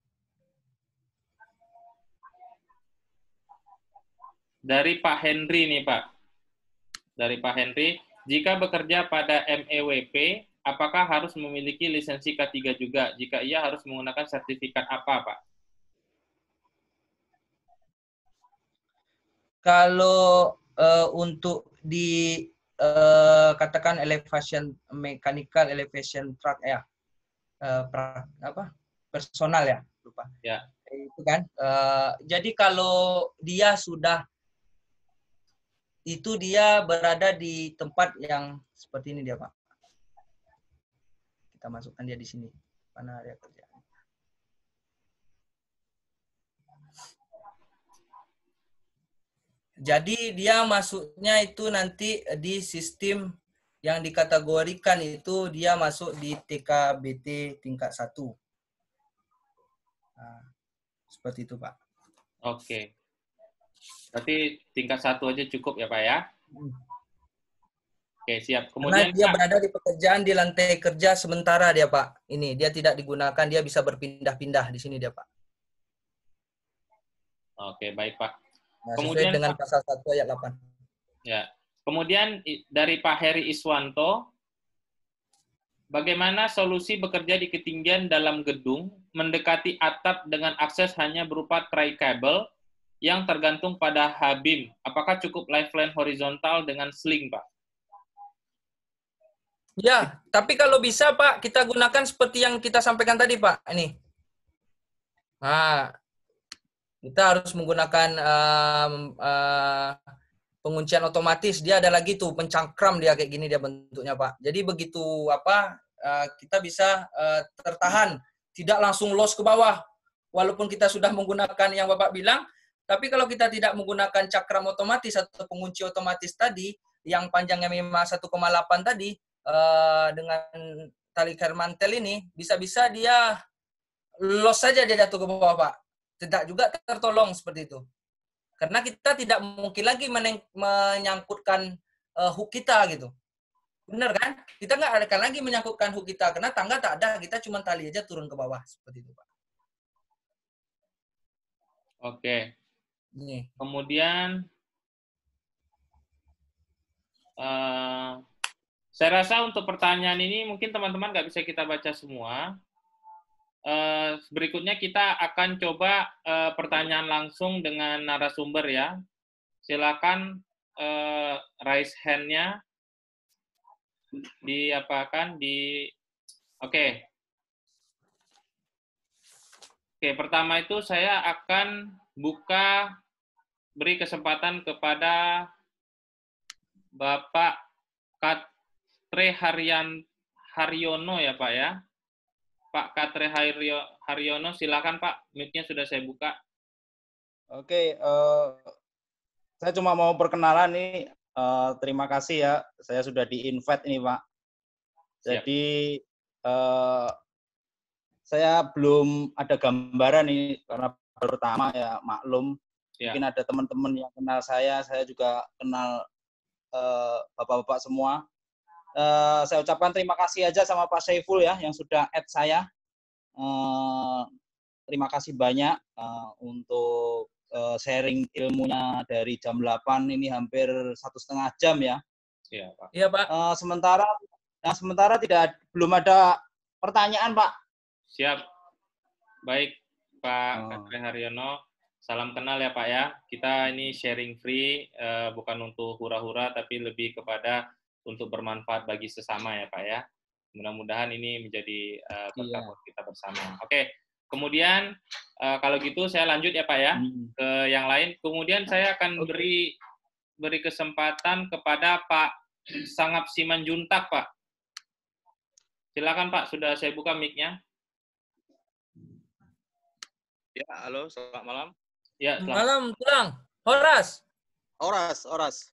Dari Pak Henry nih, Pak. Dari Pak Henry, jika bekerja pada MEWP, apakah harus memiliki lisensi K3 juga? Jika iya, harus menggunakan sertifikat apa, Pak? Kalau untuk di katakan elevation mechanical elevation truck ya, personal ya, lupa. Ya. Itu kan. Jadi kalau dia sudah itu dia berada di tempat yang seperti ini dia Pak. Kita masukkan dia di sini. Mana area kerja. Jadi dia masuknya itu nanti di sistem yang dikategorikan itu dia masuk di TKBT tingkat 1. Nah, seperti itu Pak. Oke. Berarti tingkat 1 aja cukup ya Pak ya? Oke, siap. Karena Kemudian dia Pak, berada di pekerjaan di lantai kerja sementara dia Pak. Ini dia tidak digunakan, dia bisa berpindah-pindah di sini dia Pak. oke, baik Pak. Nah, sesuai Kemudian dengan Pak, pasal 1 ayat 8. ya. Kemudian dari Pak Heri Iswanto, bagaimana solusi bekerja di ketinggian dalam gedung mendekati atap dengan akses hanya berupa tray kabel yang tergantung pada H-beam? Apakah cukup lifeline horizontal dengan sling, Pak? Ya, tapi kalau bisa Pak, kita gunakan seperti yang kita sampaikan tadi Pak. Ini. Nah, kita harus menggunakan penguncian otomatis. Dia ada lagi tuh pencangkram dia kayak gini dia bentuknya Pak. Jadi begitu kita bisa tertahan, tidak langsung los ke bawah. Walaupun kita sudah menggunakan yang Bapak bilang, tapi kalau kita tidak menggunakan cakram otomatis atau pengunci otomatis tadi, yang panjangnya memang 1,8 tadi, dengan tali kermantel ini, bisa-bisa dia los saja dia jatuh ke bawah Pak. Tidak juga tertolong seperti itu. Karena kita tidak mungkin lagi menyangkutkan hook kita gitu. Benar kan? Kita nggak akan lagi menyangkutkan hook kita karena tangga tak ada, kita cuma tali aja turun ke bawah seperti itu, Pak. Oke. Nih. Kemudian saya rasa untuk pertanyaan ini mungkin teman-teman nggak bisa kita baca semua. Berikutnya kita akan coba pertanyaan langsung dengan narasumber ya. Silakan raise hand-nya Oke. Oke, pertama itu saya akan beri kesempatan kepada Bapak Katre Haryono ya Pak ya. Pak Katre Haryono, silakan Pak, mic-nya sudah saya buka. Oke, saya cuma mau perkenalan nih, terima kasih ya, saya sudah di-invite ini Pak. Jadi saya belum ada gambaran nih, karena pertama ya maklum, mungkin ada teman-teman yang kenal saya juga kenal bapak-bapak semua. Saya ucapkan terima kasih aja sama Pak Saiful ya, yang sudah add saya. Terima kasih banyak untuk sharing ilmunya dari jam 8 ini hampir 1,5 jam ya. Iya Pak. Iya Pak. Sementara belum ada pertanyaan Pak. Siap. Baik Pak Katre Haryono, salam kenal ya Pak ya. Kita ini sharing free, bukan untuk hura-hura tapi lebih kepada untuk bermanfaat bagi sesama ya Pak ya. Mudah-mudahan ini menjadi berkah buat kita bersama. Oke. Kemudian kalau gitu saya lanjut ya Pak ya ke yang lain. Kemudian saya akan beri kesempatan kepada Pak Sangap Simanjuntak Pak. Silakan Pak, sudah saya buka mic-nya. Ya, halo, selamat malam. Ya, selamat malam, Tulang. Horas.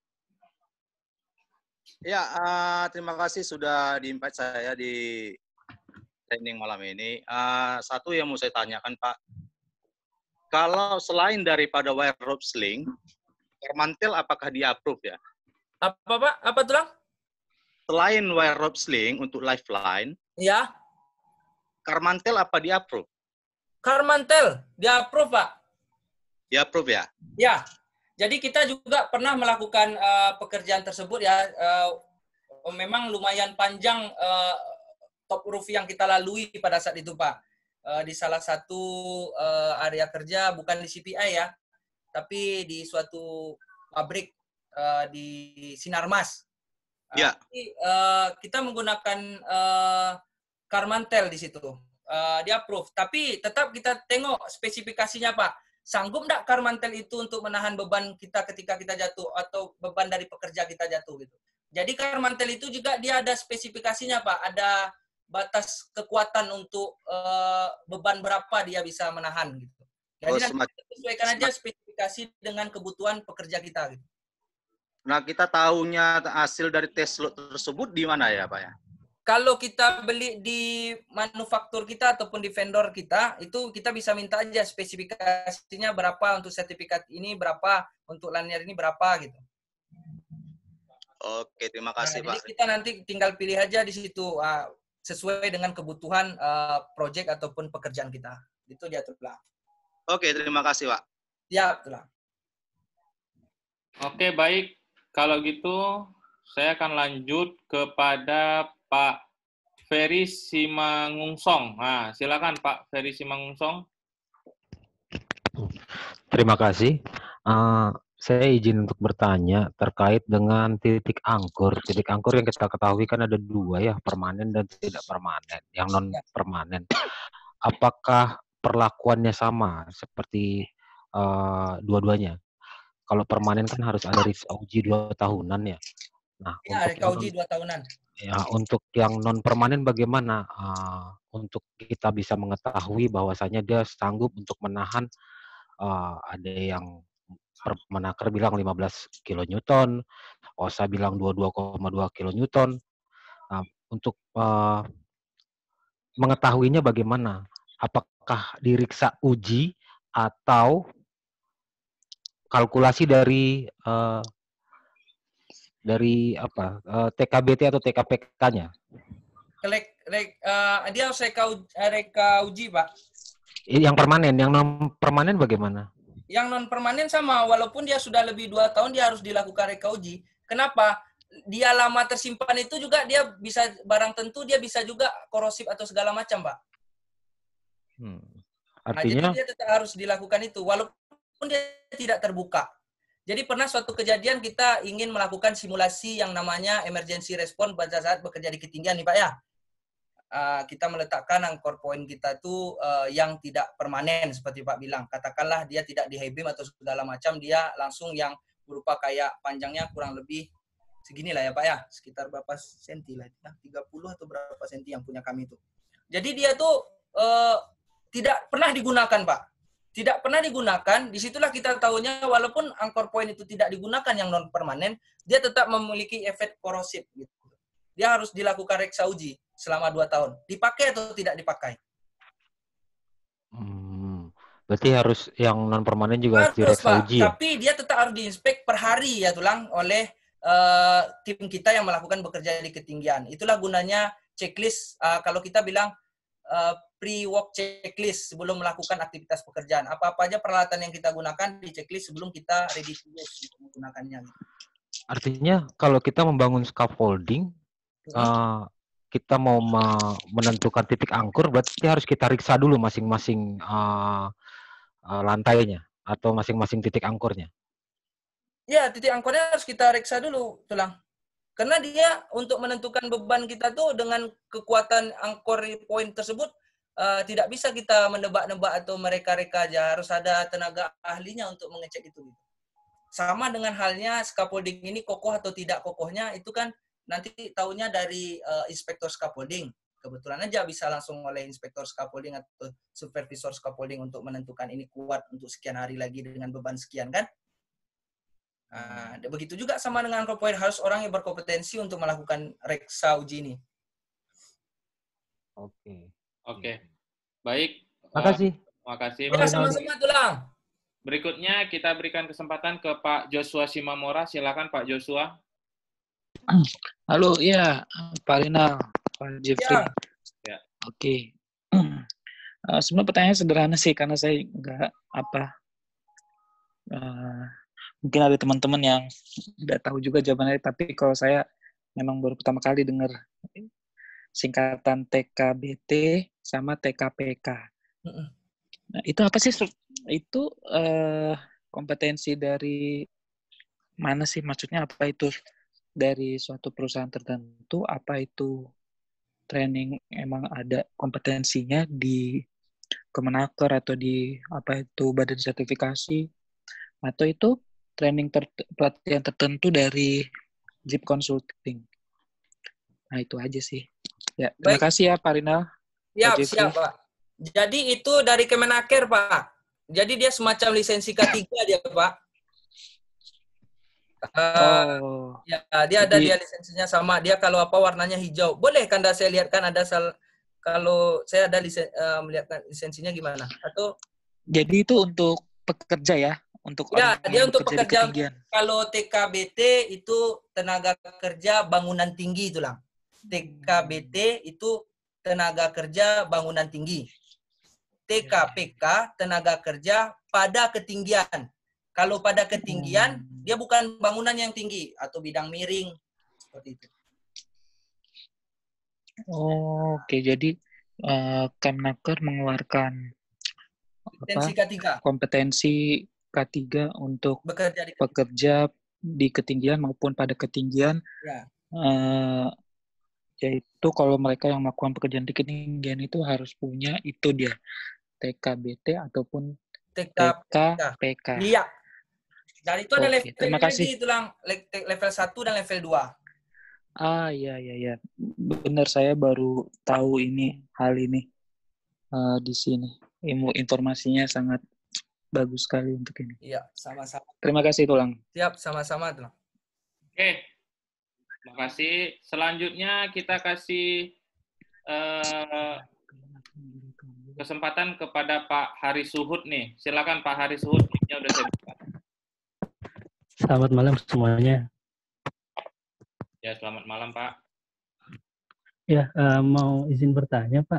Ya, terima kasih sudah di-invite saya di training malam ini. Satu yang mau saya tanyakan, Pak. Kalau selain daripada wire rope sling, kermantel apakah di-approve ya? Apa Pak? Apa Tulang? Selain wire rope sling untuk lifeline, ya. Kermantel apa di-approve? Kermantel di-approve, Pak. Di-approve ya? Ya. Jadi kita juga pernah melakukan pekerjaan tersebut ya. Memang lumayan panjang top roof yang kita lalui pada saat itu, Pak. Di salah satu area kerja, bukan di CPI ya, tapi di suatu pabrik di Sinarmas. Ya. Kita menggunakan Carmantel di situ. Dia approve. Tapi tetap kita tengok spesifikasinya, Pak. Sanggup nggak Carmantel itu untuk menahan beban kita ketika kita jatuh atau beban dari pekerja kita jatuh gitu. Jadi Carmantel itu juga dia ada spesifikasinya, Pak. Ada batas kekuatan untuk beban berapa dia bisa menahan gitu. Jadi nanti kita sesuaikan aja spesifikasi dengan kebutuhan pekerja kita gitu. Nah, kita tahunya hasil dari tes tersebut di mana ya, Pak ya? Kalau kita beli di manufaktur kita ataupun di vendor kita, itu kita bisa minta aja spesifikasinya berapa untuk sertifikat ini, berapa untuk lanyard ini, berapa gitu. Oke, terima kasih, Pak. Jadi kita nanti tinggal pilih aja di situ sesuai dengan kebutuhan proyek ataupun pekerjaan kita. Itu diatur lah. Oke, terima kasih, Pak. Ya, betul lah. Oke, baik. Kalau gitu, saya akan lanjut kepada Pak Ferry Simangungsong. Nah, silakan Pak Ferry Simangungsong. Terima kasih. Saya izin untuk bertanya terkait dengan titik angkur. Titik angkur yang kita ketahui kan ada dua ya, permanen dan tidak permanen. Yang non permanen. Apakah perlakuannya sama seperti dua-duanya? Kalau permanen kan harus ada RICSA uji 2 tahunan ya. Nah, ya, RICSA uji 2 tahunan. Ya, untuk yang non permanen bagaimana? Untuk kita bisa mengetahui bahwasanya dia sanggup untuk menahan ada yang Permenaker bilang 15 kilonewton, OSA bilang 22,2 kilonewton. Nah, untuk mengetahuinya bagaimana? Apakah diriksa uji atau kalkulasi dari TKBT atau TKPK-nya? Dia harus reka uji, Pak. Yang permanen, yang non permanen bagaimana? Yang non permanen sama, walaupun dia sudah lebih 2 tahun dia harus dilakukan reka uji. Kenapa? Dia lama tersimpan itu juga dia bisa barang tentu dia bisa juga korosif atau segala macam, Pak. Artinya, jadi dia tetap harus dilakukan itu walaupun dia tidak terbuka. Jadi pernah suatu kejadian kita ingin melakukan simulasi yang namanya emergency response pada saat bekerja di ketinggian nih Pak ya. Kita meletakkan angkor point kita itu yang tidak permanen seperti Pak bilang. Katakanlah dia tidak di high beam atau segala macam, dia langsung yang berupa kayak panjangnya kurang lebih segini lah ya Pak ya. Sekitar berapa senti lah, 30 atau berapa senti yang punya kami itu. Jadi dia tuh tidak pernah digunakan Pak. Tidak pernah digunakan, disitulah kita tahunya walaupun angkor point itu tidak digunakan yang non permanen, dia tetap memiliki efek korosif gitu. Dia harus dilakukan reksa uji selama 2 tahun. Dipakai atau tidak dipakai? Berarti harus yang non permanen juga harus direksa uji ya? Tapi dia tetap harus diinspek per hari ya tulang oleh tim kita yang melakukan bekerja di ketinggian. Itulah gunanya checklist, kalau kita bilang pre-work checklist sebelum melakukan aktivitas pekerjaan. Apa-apa aja peralatan yang kita gunakan di checklist sebelum kita ready to use untuk menggunakannya. Artinya kalau kita membangun scaffolding, kita mau menentukan titik angkur, berarti harus kita riksa dulu masing-masing lantainya atau masing-masing titik angkurnya. Ya, titik angkurnya harus kita riksa dulu, tulang. Karena dia untuk menentukan beban kita tuh dengan kekuatan angkor point tersebut tidak bisa kita menebak-nebak atau mereka-reka aja. Harus ada tenaga ahlinya untuk mengecek itu. Sama dengan halnya scaffolding ini kokoh atau tidak kokohnya itu kan nanti tahunya dari inspektor scaffolding. Kebetulan aja bisa langsung oleh inspektor scaffolding atau supervisor scaffolding untuk menentukan ini kuat untuk sekian hari lagi dengan beban sekian kan. Begitu juga sama dengan angkor point, harus orang yang berkompetensi untuk melakukan reksa uji ini. Oke. Baik. Makasih. Makasih. Ya, sama-sama tulang. Berikutnya kita berikan kesempatan ke Pak Joshua Simamora. Silakan Pak Joshua. Halo, ya, Pak Rinal, Pak Jeffrey. Ya. Oke. Sebenarnya pertanyaan sederhana sih, karena saya nggak mungkin ada teman-teman yang udah tahu juga jawabannya, tapi kalau saya memang baru pertama kali dengar singkatan TKBT sama TKPK. Nah, itu apa sih? Itu kompetensi dari mana sih maksudnya, apa itu dari suatu perusahaan tertentu, apa itu training emang ada kompetensinya di Kemenaker atau di apa itu badan sertifikasi, atau itu training pelatihan tertentu dari Jeep Consulting. Nah, itu aja sih. Ya, terima Baik. kasih ya Pak Rinal. Siap, Pak Jeffrey. siap, Pak. Jadi itu dari Kemenaker, Pak. Jadi dia semacam lisensi K3 dia, Pak. Ya, dia ada dia lisensinya sama. Dia kalau apa warnanya hijau. Boleh kan saya lihat kan ada kalau saya ada melihat lisensinya gimana? Atau jadi itu untuk pekerja ya, untuk ya, orang dia yang untuk bekerja di pekerja. ketinggian. Kalau TKBT itu tenaga kerja bangunan tinggi itu lah. TKBT itu tenaga kerja bangunan tinggi. TKPK tenaga kerja pada ketinggian. Kalau pada ketinggian, dia bukan bangunan yang tinggi atau bidang miring seperti itu. Oke, jadi Kemenaker mengeluarkan kompetensi K3 untuk bekerja di ketinggian maupun pada ketinggian. Ya. Yaitu kalau mereka yang melakukan pekerjaan di ketinggian itu harus punya itu dia TKBT ataupun TKPK. Iya. Dan itu ada level terima kasih. Itu level 1 dan level 2. Iya. Benar, saya baru tahu hal ini di sini. Informasinya sangat bagus sekali untuk ini. Iya, sama-sama. Terima kasih, Tulang. Siap, sama-sama, Tulang. Oke. Terima kasih. Selanjutnya kita kasih kesempatan kepada Pak Hari Suhud nih. Silakan Pak Hari Suhud, mic-nya udah saya buka. Selamat malam semuanya. Ya, selamat malam Pak. Ya, mau izin bertanya Pak.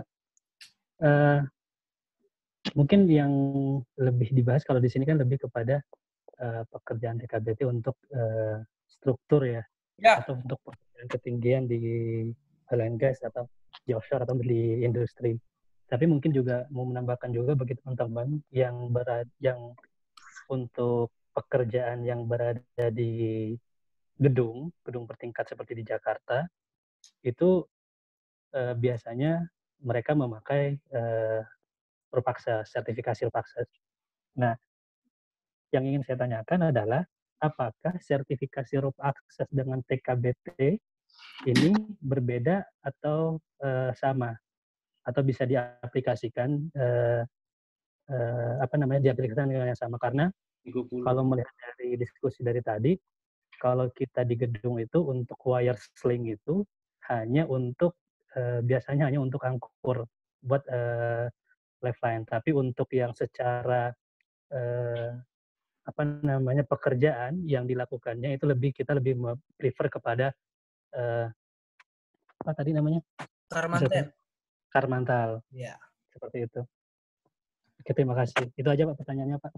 Mungkin yang lebih dibahas kalau di sini kan lebih kepada pekerjaan TKBT untuk struktur ya, atau untuk pekerjaan ketinggian di oil and gas atau di offshore atau di industri. Tapi mungkin juga mau menambahkan juga bagi teman-teman yang untuk pekerjaan yang berada di gedung bertingkat seperti di Jakarta, itu biasanya mereka memakai sertifikasi Rupaksa. Nah, yang ingin saya tanyakan adalah apakah sertifikasi Rupaksa dengan TKBT ini berbeda atau sama, atau bisa diaplikasikan diaplikasikan dengan yang sama, karena kalau melihat dari diskusi dari tadi, kalau kita di gedung itu untuk wire sling itu biasanya hanya untuk angkur buat lifeline, tapi untuk yang secara pekerjaan yang dilakukannya itu kita lebih prefer kepada apa tadi namanya? Karmantal. Ya. Seperti itu. Oke, terima kasih. Itu aja Pak pertanyaannya Pak.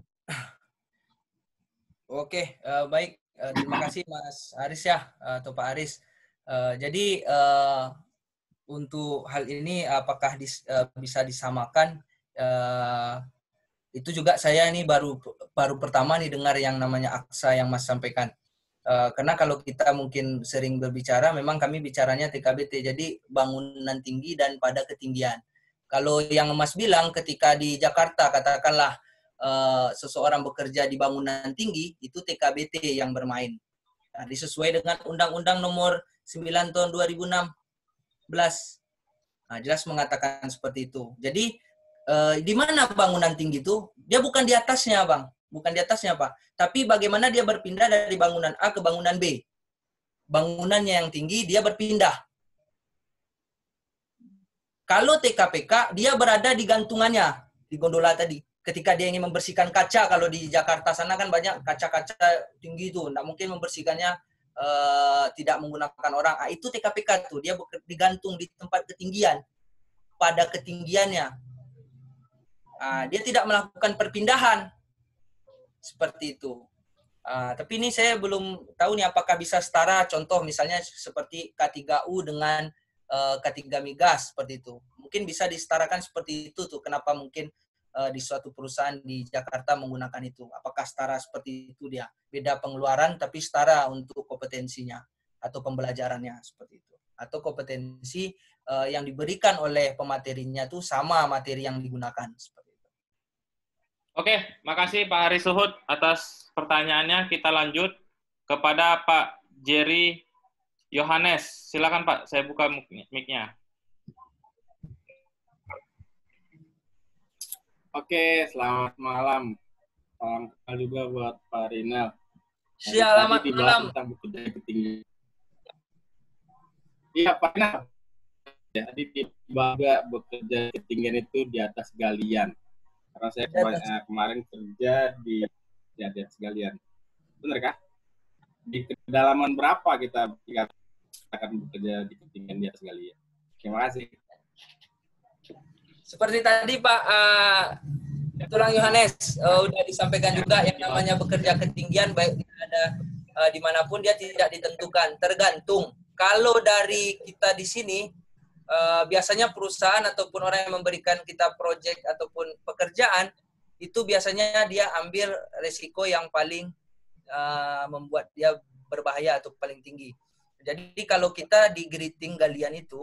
Oke, baik. Terima kasih Mas Aris ya, atau Pak Aris. Jadi untuk hal ini apakah bisa disamakan? Itu juga saya ini baru pertama nih dengar yang namanya aksa yang Mas sampaikan. Karena kalau kita mungkin sering berbicara, memang kami bicaranya TKBT, jadi bangunan tinggi dan pada ketinggian. Kalau yang Mas bilang ketika di Jakarta, katakanlah seseorang bekerja di bangunan tinggi, itu TKBT yang bermain. Nah, disesuai dengan Undang-Undang Nomor 9 Tahun 2016. Nah, jelas mengatakan seperti itu. Jadi, di mana bangunan tinggi itu? Dia bukan di atasnya, Bang. Bukan di atasnya, Pak. Tapi bagaimana dia berpindah dari bangunan A ke bangunan B. Bangunannya yang tinggi, dia berpindah. Kalau TKPK, dia berada di gantungannya, di gondola tadi. Ketika dia ingin membersihkan kaca, kalau di Jakarta sana kan banyak kaca-kaca tinggi itu. Nggak mungkin membersihkannya tidak menggunakan orang. Itu TKPK tuh, dia digantung di tempat ketinggian. Pada ketinggiannya. Dia tidak melakukan perpindahan. Seperti itu. Tapi ini saya belum tahu nih apakah bisa setara, contoh misalnya seperti K3U dengan K3 Migas seperti itu. Mungkin bisa disetarakan seperti itu tuh. Kenapa mungkin di suatu perusahaan di Jakarta menggunakan itu. Apakah setara seperti itu dia? Beda pengeluaran tapi setara untuk kompetensinya atau pembelajarannya seperti itu. Atau kompetensi yang diberikan oleh pematerinya itu sama materi yang digunakan seperti itu. Oke, makasih Pak Haris Suhud atas pertanyaannya. Kita lanjut kepada Pak Jerry Yohanes. Silakan Pak, saya buka mic-nya. Oke, selamat malam. Salam kenal juga buat Pak Rinal. Selamat malam. Tentang bekerja ketinggian. Iya, Pak Rinal. Jadi tiba-tiba bekerja ketinggian itu di atas galian. Karena saya kemarin kerja di atas galian. Benar kah? Di kedalaman berapa kita akan bekerja di ketinggian di atas galian? Terima kasih. Seperti tadi Pak Tulang Yohanes sudah disampaikan juga yang namanya bekerja ketinggian baik ada dimanapun dia tidak ditentukan, tergantung. Kalau dari kita di sini biasanya perusahaan ataupun orang yang memberikan kita proyek ataupun pekerjaan itu biasanya dia ambil resiko yang paling membuat dia berbahaya atau paling tinggi. Jadi kalau kita di gritting galian itu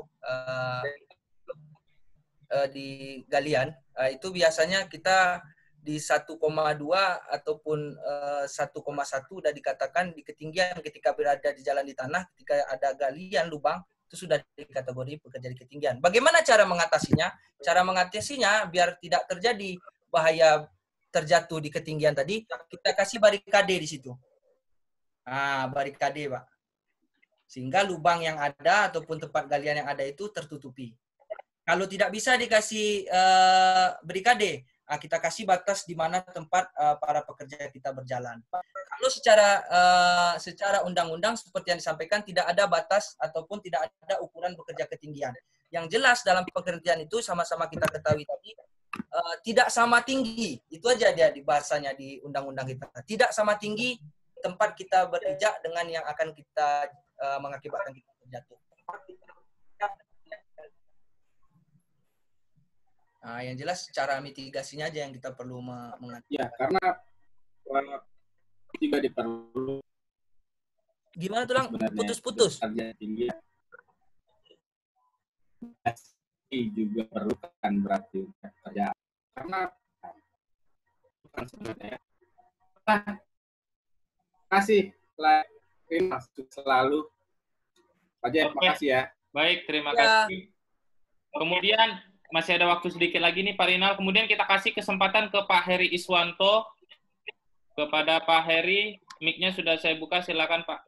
di galian itu biasanya kita di 1,2 ataupun 1,1 udah dikatakan di ketinggian ketika berada di jalan di tanah, ketika ada galian lubang itu sudah dikategori bekerja di ketinggian. Bagaimana cara mengatasinya? Cara mengatasinya biar tidak terjadi bahaya terjatuh di ketinggian tadi, kita kasih barikade di situ. Nah, barikade Pak. Sehingga lubang yang ada ataupun tempat galian yang ada itu tertutupi. Kalau tidak bisa dikasih barikade, kita kasih batas di mana tempat para pekerja kita berjalan. Kalau secara undang-undang seperti yang disampaikan tidak ada batas ataupun tidak ada ukuran bekerja ketinggian. Yang jelas dalam pekerjaan itu sama-sama kita ketahui tadi tidak sama tinggi. Itu aja dia di bahasanya di undang-undang kita. Tidak sama tinggi tempat kita bekerja dengan yang akan kita mengakibatkan kita terjatuh. Nah, yang jelas cara mitigasinya aja yang kita perlu mengatur. Ya, karena juga diperlu. Gimana tuh, Lang? Putus-putus. Tinggi juga perlukan berarti kerja. Karena bukan sebenarnya. Kasih masuk selalu. Pak Jaya, terima kasih ya. Baik, terima kasih. Kemudian masih ada waktu sedikit lagi nih Pak Rinal. Kemudian kita kasih kesempatan ke Pak Heri Iswanto. Kepada Pak Heri, mic-nya sudah saya buka, silakan Pak.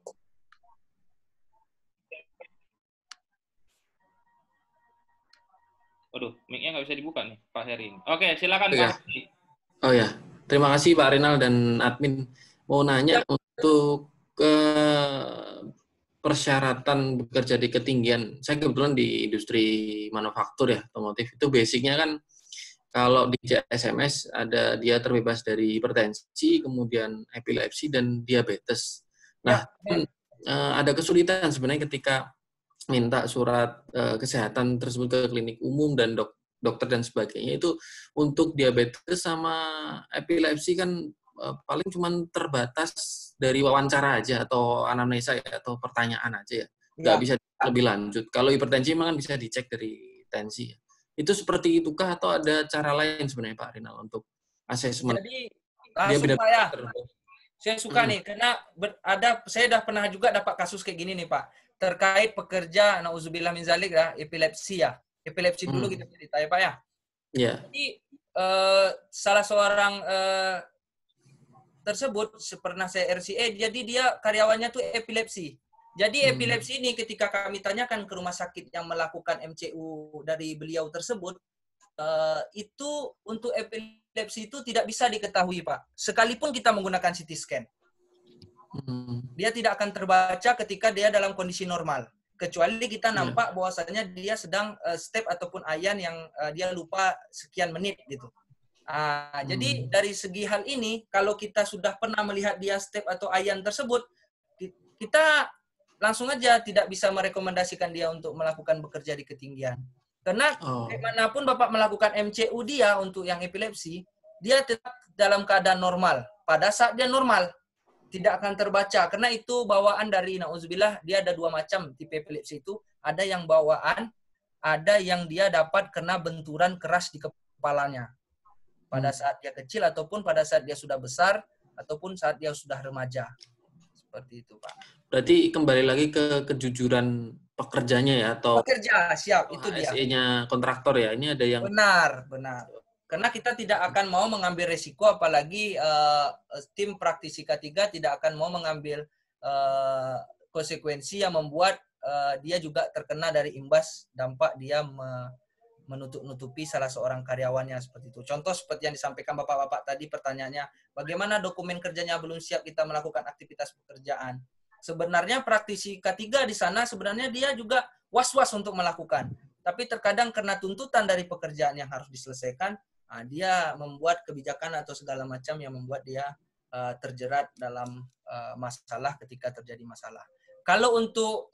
Waduh, mic-nya nggak bisa dibuka nih Pak Heri. Oke, silakan Pak. Oh ya, terima kasih Pak Rinal dan admin. Mau nanya untuk persyaratan bekerja di ketinggian. Saya kebetulan di industri manufaktur ya, otomotif. Itu basicnya kan kalau di SMS ada dia terbebas dari hipertensi, kemudian epilepsi dan diabetes. Nah, ada kesulitan sebenarnya ketika minta surat kesehatan tersebut ke klinik umum dan dokter dan sebagainya. Itu untuk diabetes sama epilepsi kan paling cuma terbatas dari wawancara aja atau anamnesa ya, atau pertanyaan aja ya. Nggak bisa lebih lanjut. Kalau hipertensi memang bisa dicek dari tensi ya. Itu seperti itukah atau ada cara lain sebenarnya Pak Rinal untuk asesmen? Jadi langsung Pak ya. Saya suka nih karena saya udah pernah juga dapat kasus kayak gini nih Pak. Terkait pekerja nauzubillah min zalik ya, epilepsi ya. Epilepsi dulu kita cerita ya Pak ya. Iya. Jadi salah seorang tersebut pernah saya RCA, jadi dia karyawannya tuh epilepsi. Jadi epilepsi ini ketika kami tanyakan ke rumah sakit yang melakukan MCU dari beliau tersebut, itu untuk epilepsi itu tidak bisa diketahui Pak. Sekalipun kita menggunakan CT scan. Dia tidak akan terbaca ketika dia dalam kondisi normal. Kecuali kita nampak bahwasanya dia sedang step ataupun ayan yang dia lupa sekian menit gitu. Jadi dari segi hal ini, kalau kita sudah pernah melihat dia step atau ayan tersebut, kita langsung aja tidak bisa merekomendasikan dia untuk melakukan bekerja di ketinggian. Karena bagaimanapun Bapak melakukan MCU dia untuk yang epilepsi, dia tetap dalam keadaan normal. Pada saat dia normal, tidak akan terbaca. Karena itu bawaan dari na'udzubillah, dia ada 2 macam tipe epilepsi itu. Ada yang bawaan, ada yang dia dapat kena benturan keras di kepalanya. Pada saat dia kecil ataupun pada saat dia sudah besar ataupun saat dia sudah remaja. Seperti itu, Pak. Berarti kembali lagi ke kejujuran pekerjanya ya, atau pekerja, siap, itu dia. HSE-nya kontraktor ya. Ini ada yang benar. Karena kita tidak akan mau mengambil resiko, apalagi tim praktisi K3 tidak akan mau mengambil konsekuensi yang membuat dia juga terkena dari imbas dampak dia menutup-nutupi salah seorang karyawannya seperti itu. Contoh seperti yang disampaikan Bapak-Bapak tadi pertanyaannya, bagaimana dokumen kerjanya belum siap kita melakukan aktivitas pekerjaan. Sebenarnya praktisi K3 di sana sebenarnya dia juga was-was untuk melakukan. Tapi terkadang karena tuntutan dari pekerjaan yang harus diselesaikan, dia membuat kebijakan atau segala macam yang membuat dia terjerat dalam masalah ketika terjadi masalah. Kalau untuk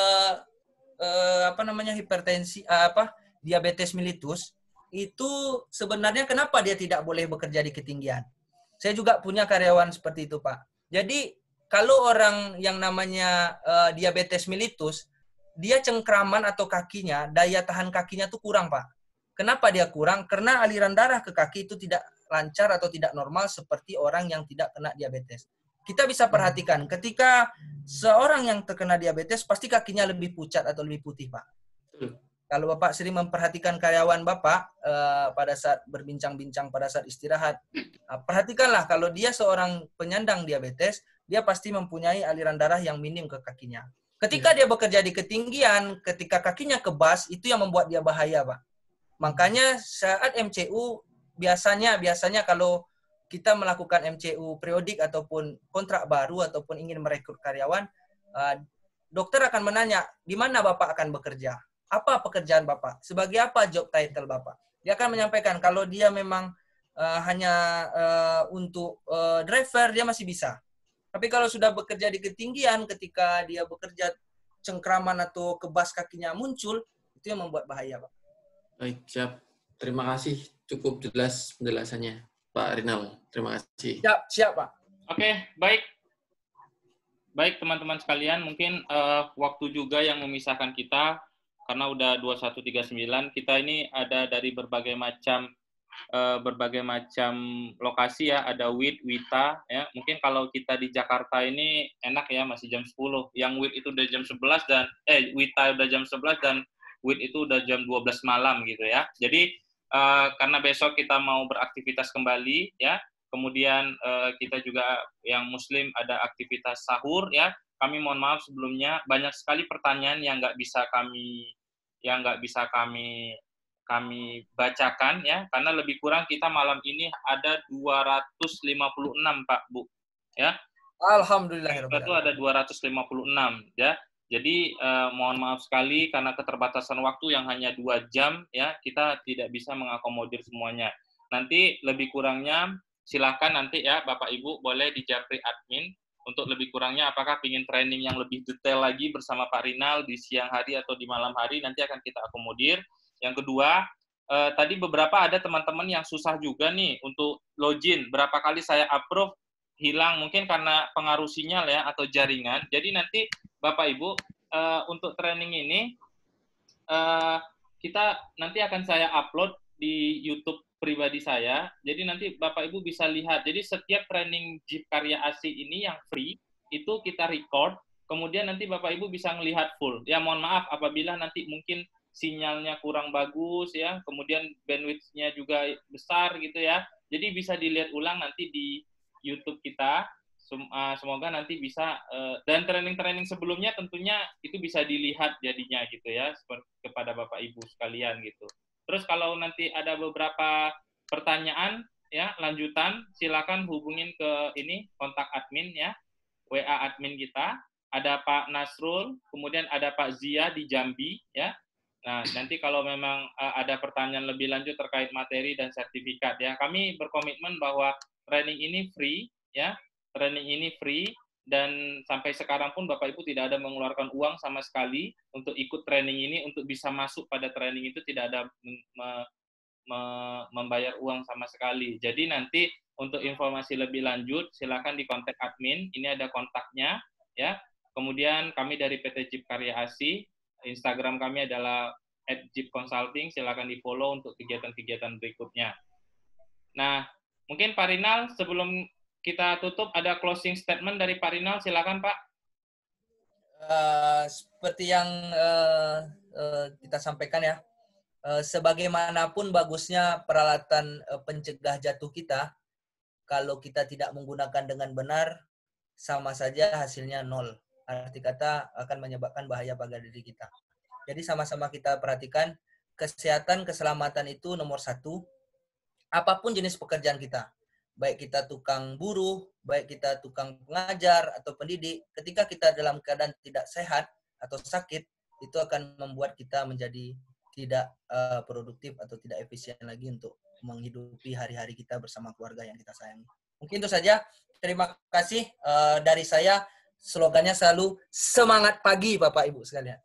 hipertensi, diabetes mellitus, itu sebenarnya kenapa dia tidak boleh bekerja di ketinggian? Saya juga punya karyawan seperti itu, Pak. Jadi kalau orang yang namanya diabetes mellitus, dia cengkraman atau kakinya, daya tahan kakinya tuh kurang, Pak. Kenapa dia kurang? Karena aliran darah ke kaki itu tidak lancar atau tidak normal seperti orang yang tidak kena diabetes. Kita bisa perhatikan, ketika seorang yang terkena diabetes, pasti kakinya lebih pucat atau lebih putih, Pak. Kalau Bapak sering memperhatikan karyawan Bapak pada saat berbincang-bincang, pada saat istirahat, perhatikanlah kalau dia seorang penyandang diabetes, dia pasti mempunyai aliran darah yang minim ke kakinya. Ketika dia bekerja di ketinggian, ketika kakinya kebas, itu yang membuat dia bahaya, Pak. Makanya saat MCU, biasanya kalau kita melakukan MCU periodik ataupun kontrak baru ataupun ingin merekrut karyawan, dokter akan menanya, di mana Bapak akan bekerja? Apa pekerjaan Bapak? Sebagai apa job title Bapak? Dia akan menyampaikan kalau dia memang hanya untuk driver, dia masih bisa. Tapi kalau sudah bekerja di ketinggian, ketika dia bekerja cengkraman atau kebas kakinya muncul, itu yang membuat bahaya, Pak. Baik, siap. Terima kasih. Cukup jelas penjelasannya, Pak Rinal. Terima kasih. Siap, Pak. Oke, baik. Baik, teman-teman sekalian, mungkin waktu juga yang memisahkan kita, karena udah 21.39, kita ini ada dari berbagai macam lokasi ya, ada WIT, WITA ya. Mungkin kalau kita di Jakarta ini enak ya, masih jam 10. Yang WIT itu udah jam 11 dan WITA udah jam 11 dan WIT itu udah jam 12 malam gitu ya. Jadi karena besok kita mau beraktivitas kembali ya. Kemudian kita juga yang muslim ada aktivitas sahur ya. Kami mohon maaf sebelumnya, banyak sekali pertanyaan yang nggak bisa kami bacakan ya, karena lebih kurang kita malam ini ada 256 Pak Bu ya. Alhamdulillah. Itu ada 256 ya. Jadi mohon maaf sekali karena keterbatasan waktu yang hanya 2 jam ya, kita tidak bisa mengakomodir semuanya. Nanti lebih kurangnya silakan nanti ya Bapak Ibu boleh di japri admin untuk lebih kurangnya apakah ingin training yang lebih detail lagi bersama Pak Rinal di siang hari atau di malam hari, nanti akan kita akomodir. Yang kedua, tadi beberapa ada teman-teman yang susah juga nih untuk login. Berapa kali saya approve, hilang mungkin karena pengaruh sinyal ya atau jaringan. Jadi nanti Bapak Ibu untuk training ini kita nanti akan saya upload di YouTube pribadi saya. Jadi nanti Bapak Ibu bisa lihat. Jadi setiap training Jeep Karya ASI ini yang free itu kita record. Kemudian nanti Bapak Ibu bisa melihat full. Ya mohon maaf apabila nanti mungkin sinyalnya kurang bagus ya, kemudian bandwidth-nya juga besar gitu ya. Jadi bisa dilihat ulang nanti di YouTube kita. Semoga nanti bisa dan training-training sebelumnya tentunya itu bisa dilihat jadinya gitu ya, kepada Bapak Ibu sekalian gitu. Terus kalau nanti ada beberapa pertanyaan ya lanjutan, silakan hubungin ke ini kontak admin ya, WA admin kita. Ada Pak Nasrul, kemudian ada Pak Zia di Jambi ya. Nah, nanti kalau memang ada pertanyaan lebih lanjut terkait materi dan sertifikat ya, kami berkomitmen bahwa training ini free ya. Training ini free dan sampai sekarang pun Bapak Ibu tidak ada mengeluarkan uang sama sekali untuk ikut training ini. Untuk bisa masuk pada training itu tidak ada membayar uang sama sekali. Jadi nanti untuk informasi lebih lanjut silakan di kontak admin. Ini ada kontaknya ya. Kemudian kami dari PT Jeep Karya ASI, Instagram kami adalah @jeepconsulting. Silakan di-follow untuk kegiatan-kegiatan berikutnya. Nah, mungkin Pak Rinal sebelum kita tutup ada closing statement dari Pak Rinal, silakan Pak. Seperti yang kita sampaikan ya, sebagaimanapun bagusnya peralatan pencegah jatuh kita, kalau kita tidak menggunakan dengan benar, sama saja hasilnya nol. Arti kata akan menyebabkan bahaya pada diri kita. Jadi sama-sama kita perhatikan, kesehatan, keselamatan itu nomor 1. Apapun jenis pekerjaan kita, baik kita tukang buruh, baik kita tukang pengajar atau pendidik, ketika kita dalam keadaan tidak sehat atau sakit, itu akan membuat kita menjadi tidak produktif atau tidak efisien lagi untuk menghidupi hari-hari kita bersama keluarga yang kita sayangi. Mungkin itu saja. Terima kasih dari saya. Slogannya selalu semangat pagi Bapak Ibu sekalian.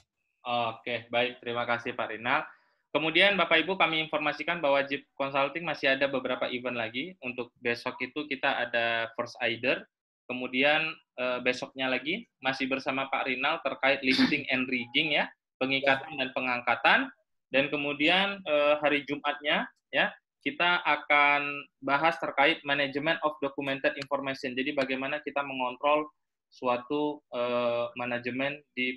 Oke, baik. Terima kasih Pak Rinal. Kemudian Bapak Ibu kami informasikan bahwa Jeep Consulting masih ada beberapa event lagi. Untuk besok itu kita ada First Aider. Kemudian besoknya lagi masih bersama Pak Rinal terkait lifting and rigging ya, pengikatan dan pengangkatan. Dan kemudian hari Jumatnya ya kita akan bahas terkait manajemen of documented information. Jadi bagaimana kita mengontrol suatu manajemen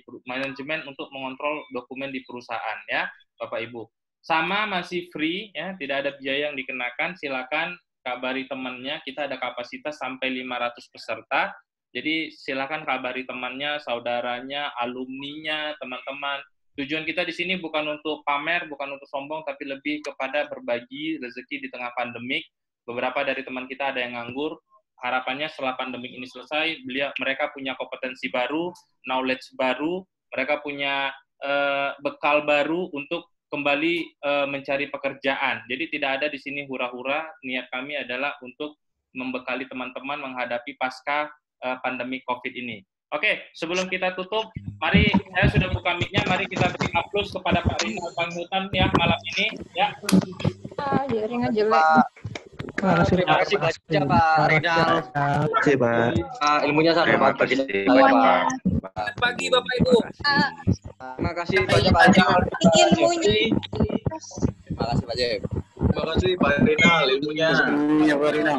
untuk mengontrol dokumen di perusahaan ya Bapak Ibu. Sama masih free ya, tidak ada biaya yang dikenakan. Silakan kabari temannya, kita ada kapasitas sampai 500 peserta. Jadi silakan kabari temannya, saudaranya, alumninya, teman-teman. Tujuan kita di sini bukan untuk pamer, bukan untuk sombong, tapi lebih kepada berbagi rezeki di tengah pandemik. Beberapa dari teman kita ada yang nganggur. Harapannya setelah pandemi ini selesai, mereka punya kompetensi baru, knowledge baru, mereka punya bekal baru untuk kembali mencari pekerjaan. Jadi tidak ada di sini hura-hura, niat kami adalah untuk membekali teman-teman menghadapi pasca pandemi COVID ini. Oke, sebelum kita tutup, mari saya sudah buka mic-nya, mari kita beri aplaus kepada Pak Rinal Panghutan ya malam ini ya. Jaringan jelek. Terima kasih banyak Pak Rinal. Terima kasih Pak. Ilmunya sangat bagus. Semuanya. Selamat pagi Bapak Ibu. Terima kasih banyak Pak Rinal. Ilmunya. Terima kasih Pak Jep. Terima kasih Pak Rinal ilmunya. Ya Pak Rinal.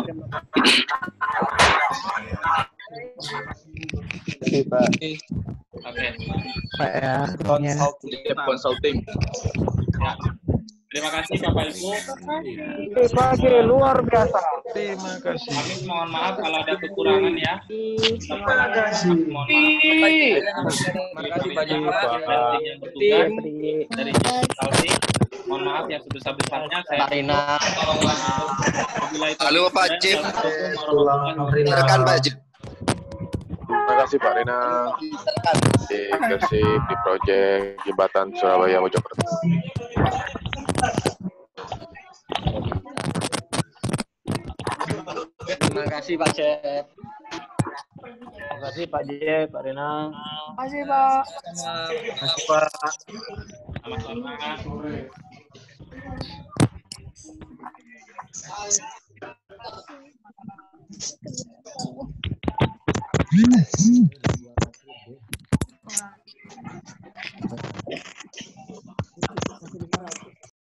Oke Pak. Oke. Pak ya. Consulting. Ya. Terima kasih Bapak Ibu. Terima kasih luar biasa. Terima kasih. Kami mohon maaf kalau ada kekurangan ya. Terima kasih. Mohon maaf. Terima kasih banyak Pak. Yang bertugas dari Consulting. Mohon maaf yang sebesar-besarnya saya. Pak Rinal. Halo Pak Jip. Rekan Pak Jip. Terima kasih Pak Rinal. Di Gersik di proyek Jembatan Surabaya Mojokerto. Terima kasih Pak Jep. Terima kasih Pak Jep, Pak Rinal. Terima kasih Pak. Terima kasih Pak. Sama-sama.